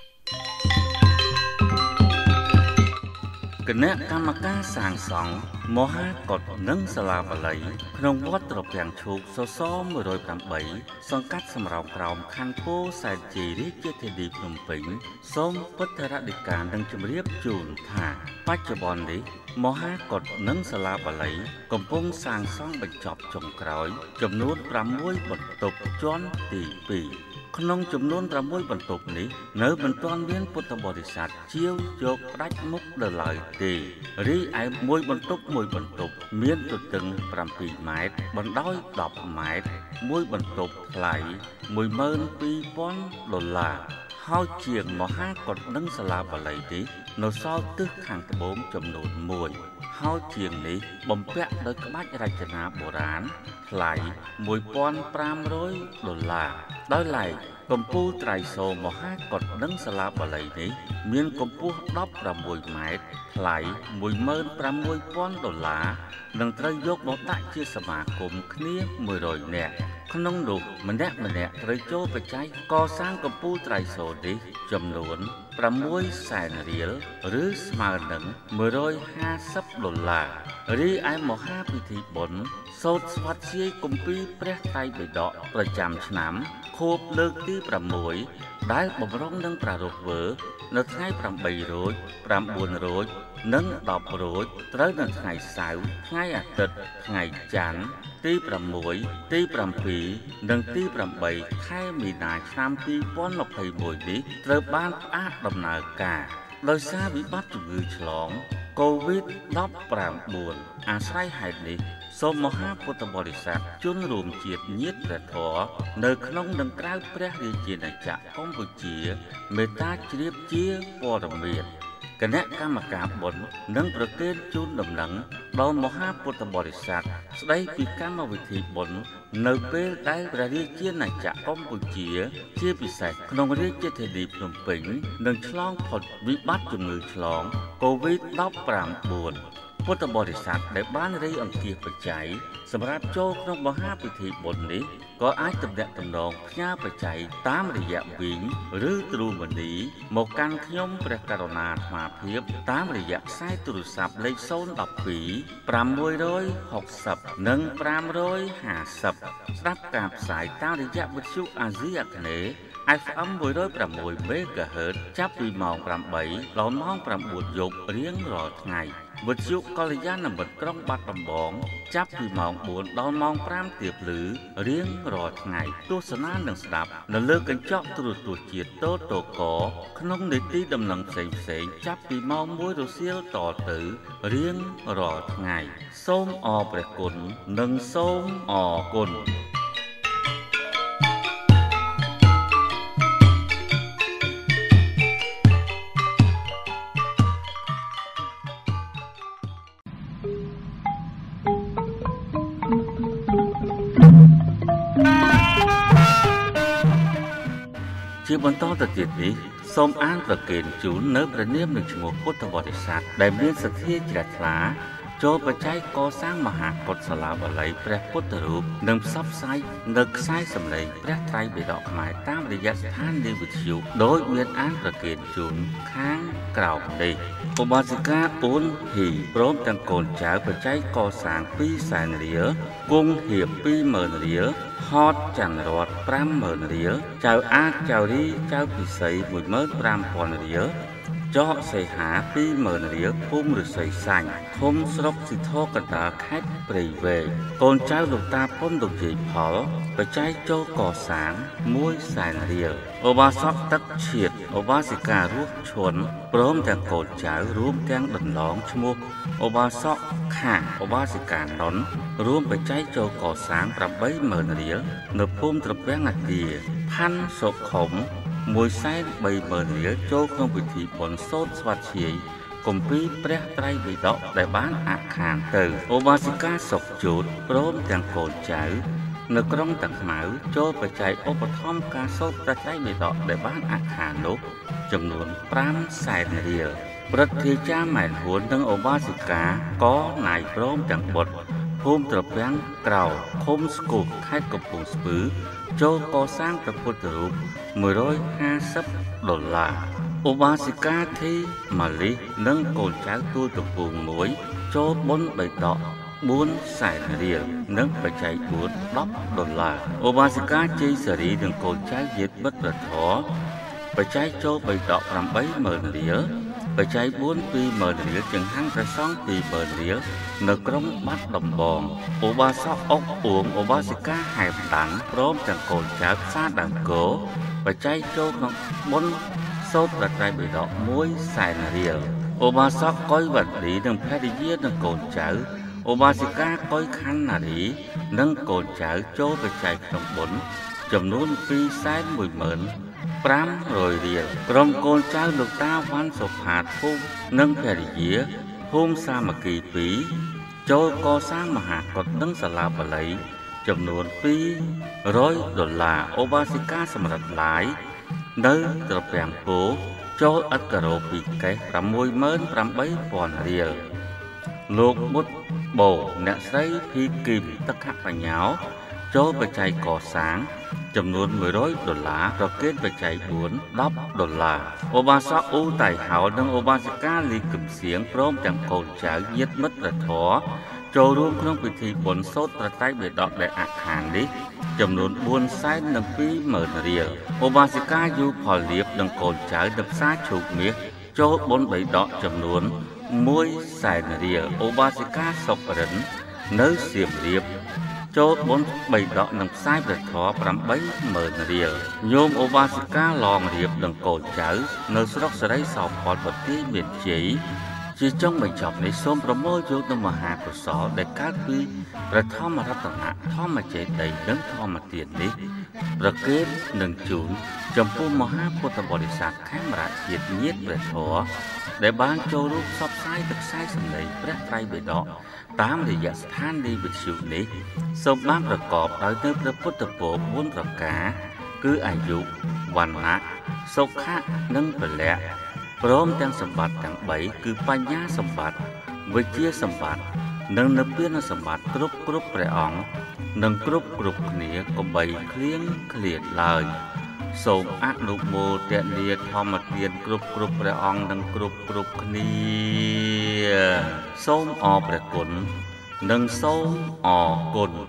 គណៈកម្មការសាងសង់មហាកុដិនិងសាលាបាលីក្នុងវត្តត្រពាំងឈូកសសមួយរយប្រាំបីសង្កាត់សំរោងក្រោមខណ្ឌពោធិ៍សែនជ័យរាជធានីភ្នំពេញសូមពុទ្ធរដីកានឹងជម្រាបជូនថាបច្ចុប្បន្ននេះមហាកុដិនិងសាលាបាលីកំពុងសាងសង់បញ្ចប់ចុងក្រោយចំនួនប្រាំមួយបន្ទប់ជាន់ទីពីរក្នុងចំនួនប្រាំមួយបន្ទប់នេះនៅមិនទាន់មានពុទ្ធបរិស័ទជាវយកផ្ដាច់មុខដល់ឡើយទេរីឯមួយបន្ទប់មួយបន្ទប់មានទទឹងប្រាំពីរម៉ែត្របណ្ដោយដប់ម៉ែត្រមួយបន្ទប់ថ្លៃមួយម៉ឺនពីរពាន់ដុល្លារហើយជាងមហាកុដិនិងសាលាបាលីនេះនៅសល់ទិសខាងត្បូងចំនួនមួយហើយជាងនេះបំពាក់ដោយក្បាច់រចនាបុរាណថ្លៃមួយពាន់ប្រាំរយដុល្លារដោយឡែកកំពូលត្រៃសូរមហាកុដិនិងសាលាបាលីនេះមានកម្ពស់ដប់ប្រាំមួយម៉ែត្រថ្លៃមួយម៉ឺនប្រាំមួយពាន់ដុល្លារនិងត្រូវយកមកដាក់ជាសមាគមគ្នាមួយរយនាក់ក្នុងនោះម្នាក់ម្នាក់ត្រូវចូលបច្ច័យកសាងកំពូលត្រៃសូរនេះចំនួនប្រាំមួយសែនរៀលឬស្មើនឹងមួយរយហាសិបដុល្លាររីឯមហាពិធីបុណ្យសូត្រស្វាធ្យាយគម្ពីរព្រះត្រៃបិដកប្រចាំឆ្នាំខួបលើកទីប្រាំមួយដែលបំរុងនឹងប្រារព្ធធ្វើនៅថ្ងៃប្រាំបីរោចប្រាំបួនរោចនិងដប់រោចត្រូវនៅថ្ងៃសៅរ៍ថ្ងៃអាទិត្យថ្ងៃច័ន្ទទីប្រាំមួយទីប្រាំពីរនិងទីប្រាំបីខែមីនាឆ្នាំពីរពាន់ម្ភៃមួយនេះត្រូវបានផ្អាកដំណើរការដោយសារវិបត្តិជំងឺឆ្លងកូវីដ ដប់ប្រាំបួន អាស្រ័យហេតុនេះសូមមហាពុទ្ធបរិស័ទជនរួមជាតិញាតិព្រះធម៌នៅក្នុងនិងក្រៅព្រះរាជាណាចក្រកម្ពុជាមេត្តាជ្រាបជាព័ត៌មានគណៈកម្មការបុណ្យនិងប្រទានជូនដំណឹងដល់មហាពុទ្ធបរិស័ទស្ដីពីកម្មវិធីបុណ្យនៅពេលដែលព្រះរាជាណាចក្រកម្ពុជាជាពិសេសក្នុងរាជធានីភ្នំពេញនឹងឆ្លងផុតវិបត្តិជំងឺឆ្លងកូវីដ ដប់ប្រាំបួនពុទ្ធបរិស័ទដែលបានរៃអង្គាសបច្ច័យសម្រាប់ចូលក្នុងមហាពិធីបុណ្យនេះក៏អាចទំនាក់ទំនងផ្ញើបច្ច័យតាមរយៈវីងឬទ្រូមនីមកកាន់ខ្ញុំព្រះករុណាអាត្មាភាពតាមរយៈខ្សែទូរស័ព្ទលេខศูนย์ một hai ប្រាំមួយរយហុកសិបនិងប្រាំរយហាសិបស្ដាប់ការផ្សាយតាមរយៈវិទ្យុអាស៊ីអាគ្នេយ៍ เอฟ เอ็ม មួយរយប្រាំមួយ មេហ្គាហឺត ចាប់ពីម៉ោងប្រាំបីដល់ម៉ោងប្រាំបួនយប់រៀងរាល់ថ្ងៃវិទ្យុកល្យាណមិត្តក្រុងបាត់ដំបងចាប់ពីម៉ោងបួនដល់ម៉ោងប្រាំទៀបលឺរៀងរាល់ថ្ងៃទស្សនានិងស្ដាប់នៅលើកញ្ចក់ទូរទស្សន៍ជាតិតូតូកក្នុងនីតិដំណឹងផ្សេងផ្សេងចាប់ពីម៉ោងមួយរសៀលតទៅរៀងរាល់ថ្ងៃសូមអរព្រះគុណនិងសូមអរគុណជាបន្តទៅទៀតនេះសូមអានប្រកេនជូននៅព្រះនាមនិងឈ្មោះពុទ្ធបរិស័ទដែលមានសទ្ធាជ្រះថ្លាចូលបច្ច័យកសាងមហាកុដិសាលាបល័យព្រះពុទ្ធរូបនិងផ្សព្វផ្សាយនៅខ្សែសម្លេងព្រះត្រៃបិដកខ្មែរតាមរយៈស្ថានីយវិទ្យុដោយមានអានប្រកេតជូនខាងក្រោមនេះឧបាសិកាអ៊ុនហ៊ីព្រមទាំងកូនចៅបច្ច័យកសាងពីរសែនរៀលគង់ហៀបពីរម៉ឺនរៀលហតច័ន្ទរតប្រាំម៉ឺនរៀលចៅអាចចៅរីចៅពិសីមួយម៉ឺនប្រាំពាន់រៀលចកសីហាពីរម៉ឺនរៀលភូមិឫស្សីសាញ់ឃុំស្រុកសិទ្ធកណ្ដាលខេត្តព្រៃវែងកូនចៅលោកតាពុនលោកយាយផលបច្ច័យចូលកសាងមួយសែនរៀលឧបាសកទឹកឈៀតឧបាសិការស់ឈុនព្រមទាំងកូនចៅរួមទាំងដណ្ឡងឈ្មោះឧបាសកខាឧបាសិកាណុនរួមបច្ច័យចូលកសាងប្រាំបីម៉ឺនរៀលនៅភូមិត្រពាំងអាគារផាន់សុខុមមួយសែនបីម៉ឺនរៀលចូលក្នុងពិធីបុណ្យសូត្រស្វាធ្យាយគម្ពីរព្រះត្រៃបិដកដែលបានអាខានទៅឧបាសិកាសុកជូតព្រមទាំងកូនចៅនៅក្រុងតាខ្មៅចូលបច្ច័យឧបត្ថម្ភការសូត្រព្រះត្រៃបិដកដែលបានអាខាននោះចំនួនប្រាំសែនរៀលព្រឹទ្ធាចារ្យម៉ែនហួននិងឧបាសិកាកណាយព្រមទាំងបុត្រភូមិត្រពាំងក្រៅឃុំស្គូខេត្តកំពង់ស្ពឺចូលកសាងព្រះពុទ្ធរូបមួយរយហាសិបដុល្លារឧបាសិកាធីម៉ាលីនិងកូនចៅទួលកំពូលមួយចូលបុណ្យបិដកបួនសែនរៀលនិងបច្ច័យបួនដប់ដុល្លារឧបាសិកាជ័យសេរីនិងកូនចៅយាតបិទប្រធរបច្ច័យចូលបិដកប្រាំបីម៉ឺនរៀលបច្ច័យបួនពីរម៉ឺនរៀលចង្ហាន់ព្រះសង្ឃពីរម៉ឺនរៀលនៅក្រុងបាត់ដំបងឧបាសកអុកអួងឧបាសិកាហែបដាំងព្រមទាំងកូនចៅផ្សារដើមគោបច្ច័យចូលក្នុងបុណ្យសូត្រព្រះត្រៃបិដកមួយសែនរៀលឧបាសកកុយវត្តឌីនិងភរិយានិងកូនចៅឧបាសិកាកុយខណ្ឌនារីនិងកូនចៅចូលបច្ច័យក្នុងបុណ្យចំនួនពីរសែនមួយម៉ឺនប្រាំរយរៀលក្រុមកូនចៅលោកតាវ៉ាន់សុផាតភូមិនិងភរិយាភូមិសាមគ្គីពីរចូលកសាងមហាកុដិនិងសាលាបល័យចំនួនពីររយដុល្លារឧបាសិកាសម្រាប់ឡាយនៅត្រពាំងពោចូលឥតការ៉ូពីកេះប្រាំមួយម៉ឺនប្រាំបីពាន់រៀលលោកមុតបូអ្នកស្រីភីគីមតខបញ្ញាចូលបច្ច័យកសាងចំនួនមួយរយដុល្លារប្រកេតបច្ច័យបួន ដប់ដុល្លារឧបាសកអ៊ូតៃហោនិងឧបាសិកាលីកឹមសៀងព្រមទាំងកូនចៅញាតិមិត្តព្រះធម៌ចូលរួមក្នុងពិធីបុណ្យសូត្រព្រះត្រៃបិដកដែលអាខាននេះចំនួនបួនសែននិងពីរម៉ឺនរៀលឧបាសិកាយូផលលៀបនិងកូនចៅនៅផ្សារឈូកមាសចូលបុណ្យបិដកចំនួនមួយសែនរៀលឧបាសិកាសុករិននៅសៀមរាបចូលបុណ្យបិដកនិងផ្សាយព្រះធម៌ប្រាំបីម៉ឺនរៀលញោមឧបាសិកាឡងរៀបនិងកូនចៅនៅស្រុកសេរីសោផតវទីមានជ័យជាចុងបញ្ចប់នេះសូមប្រមូលយកនូវមហាកុសលដែលកើតពីព្រះធម្មរតនៈធម្មចេតិយនិងធម្មទាននេះប្រកេតនិងជូនចំពោះមហាពុទ្ធបរិស័ទខេមរៈជាតិញាតិព្រះធម៌ដែលបានចូលរួមផ្សព្វផ្សាយទឹកខ្សែសម្លេងព្រះត្រៃបិដកតាមរយៈស្ថានីយវិទ្យុនេះសូមបានប្រកបដោយនៅព្រះពុទ្ធពរបួនប្រការគឺអាយុវណ្ណៈសុខៈនិងពលៈព្រមទាំងសម្បត្តិទាំងបីគឺបញ្ញាសម្បត្តិវិជ្ជាសម្បត្តិនិងនិព្វានសម្បត្តិគ្រប់គ្រប់ព្រះអង្គនិងគ្រប់គ្រប់គ្នាកុំបីឃ្លៀងឃ្លាតឡើយសូមអនុមោទនាធម្មទានគ្រប់គ្រប់ព្រះអង្គនិងគ្រប់គ្រប់គ្នាសូមអរព្រះគុណនិងសូមអរគុណ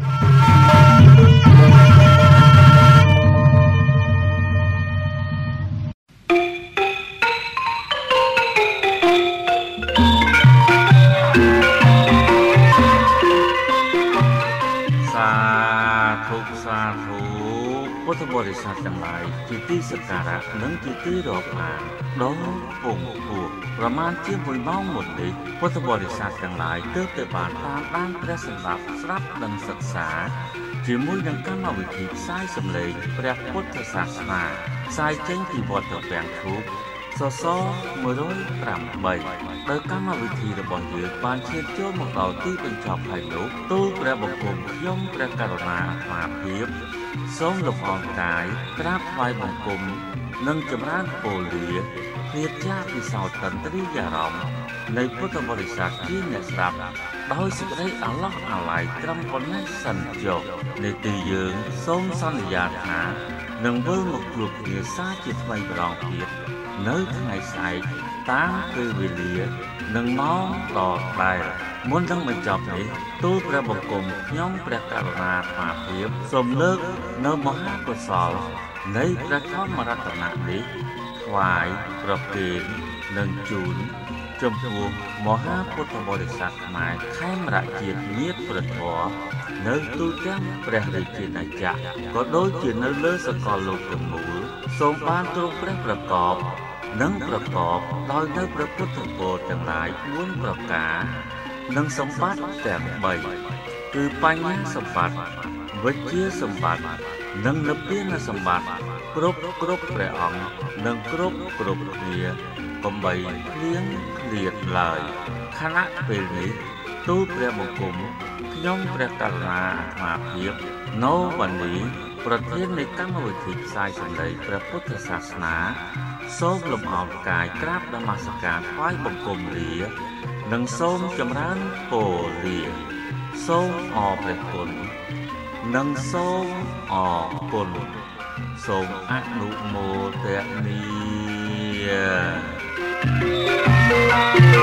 ពុទ្ធបរិស័ទទាំងឡាយជាទីសក្ការៈនិងជាទីរាប់អានដ៏ពងពោះប្រមាណជាមួយម៉ោងមុននេះពុទ្ធបរិស័ទទាំងឡាយទើបតែបានតាមដានព្រះសម្រាប់ស្ដាប់និងសិក្សាជាមួយនឹងកម្មវិធីផ្សាយសម្លេងព្រះពុទ្ធសាសនាផ្សាយចេញពីវត្តត្រពាំងធូបសសមួយរយប្រាំបីដោយកម្មវិធីរបស់យើងបានឈានចូលមកដល់ទីបញ្ចប់ហើយនោះទូលព្រះបង្គំខ្ញុំព្រះករុណាអាត្មាភាពសូមលំអរកាយក្រាបថ្វាយបង្គំនិងចម្រើនពរលាគ្រាចាពិសោធន៍តន្ត្រីអារម្មណ៍នៃពុទ្ធបរិស័ទជាអ្នកស្ដាប់ដោយសេចក្តីអាឡោះអាល័យត្រឹមប៉ុណ្ណេះសិនចុះនៃទីយើងសូមសន្យាថានឹងវិលមកជួបគ្នាសាជាថ្មីម្ដងទៀតនៅថ្ងៃស្អែកតាមពេលវេលានិងម៉ោងដដែលមុននឹងបញ្ចប់នេះទូលព្រះបង្គំខ្ញុំព្រះករុណាអាភិភាពសូមលើកនៅមហាកុសលនៃព្រះធម្មរតនៈនេះថ្វាយប្រគេននិងជូនចំពោះមហាពុទ្ធបរិស័ទខ្មែរខេមរៈជាតិញាតិព្រះធម៌នៅទូទាំងព្រះរាជាណាចក្រក៏ដូចជានៅលើសកលលោកទាំងមូលសូមបានទ្រង់ព្រះប្រកបនិងប្រកបដោយនៅព្រះពុទ្ធពរទាំងឡាយបួនប្រការនិងសម្បត្តិទាំងបីគឺបញ្ញាសម្បត្តិវិជ្ជាសម្បត្តិនិងនិព្វានសម្បត្តិគ្រប់គ្រប់ព្រះអង្គនិងគ្រប់គ្រប់គ្នាកុំបីឃ្លៀងឃ្លាតឡើយខណៈពេលនេះទូលព្រះបង្គំខ្ញុំព្រះករុណាអាត្មាភាពណូវ៉ានីប្រធាននៃកម្មវិធីផ្សាយសម្លេងព្រះពុទ្ធសាសនាសូមលំអរកាយក្រាបនមស្ការថ្វាយបង្គំលានិងសូមចម្រើនពរលាសូមអរព្រះគុណនិងសូមអរគុណសូមអនុមោទនា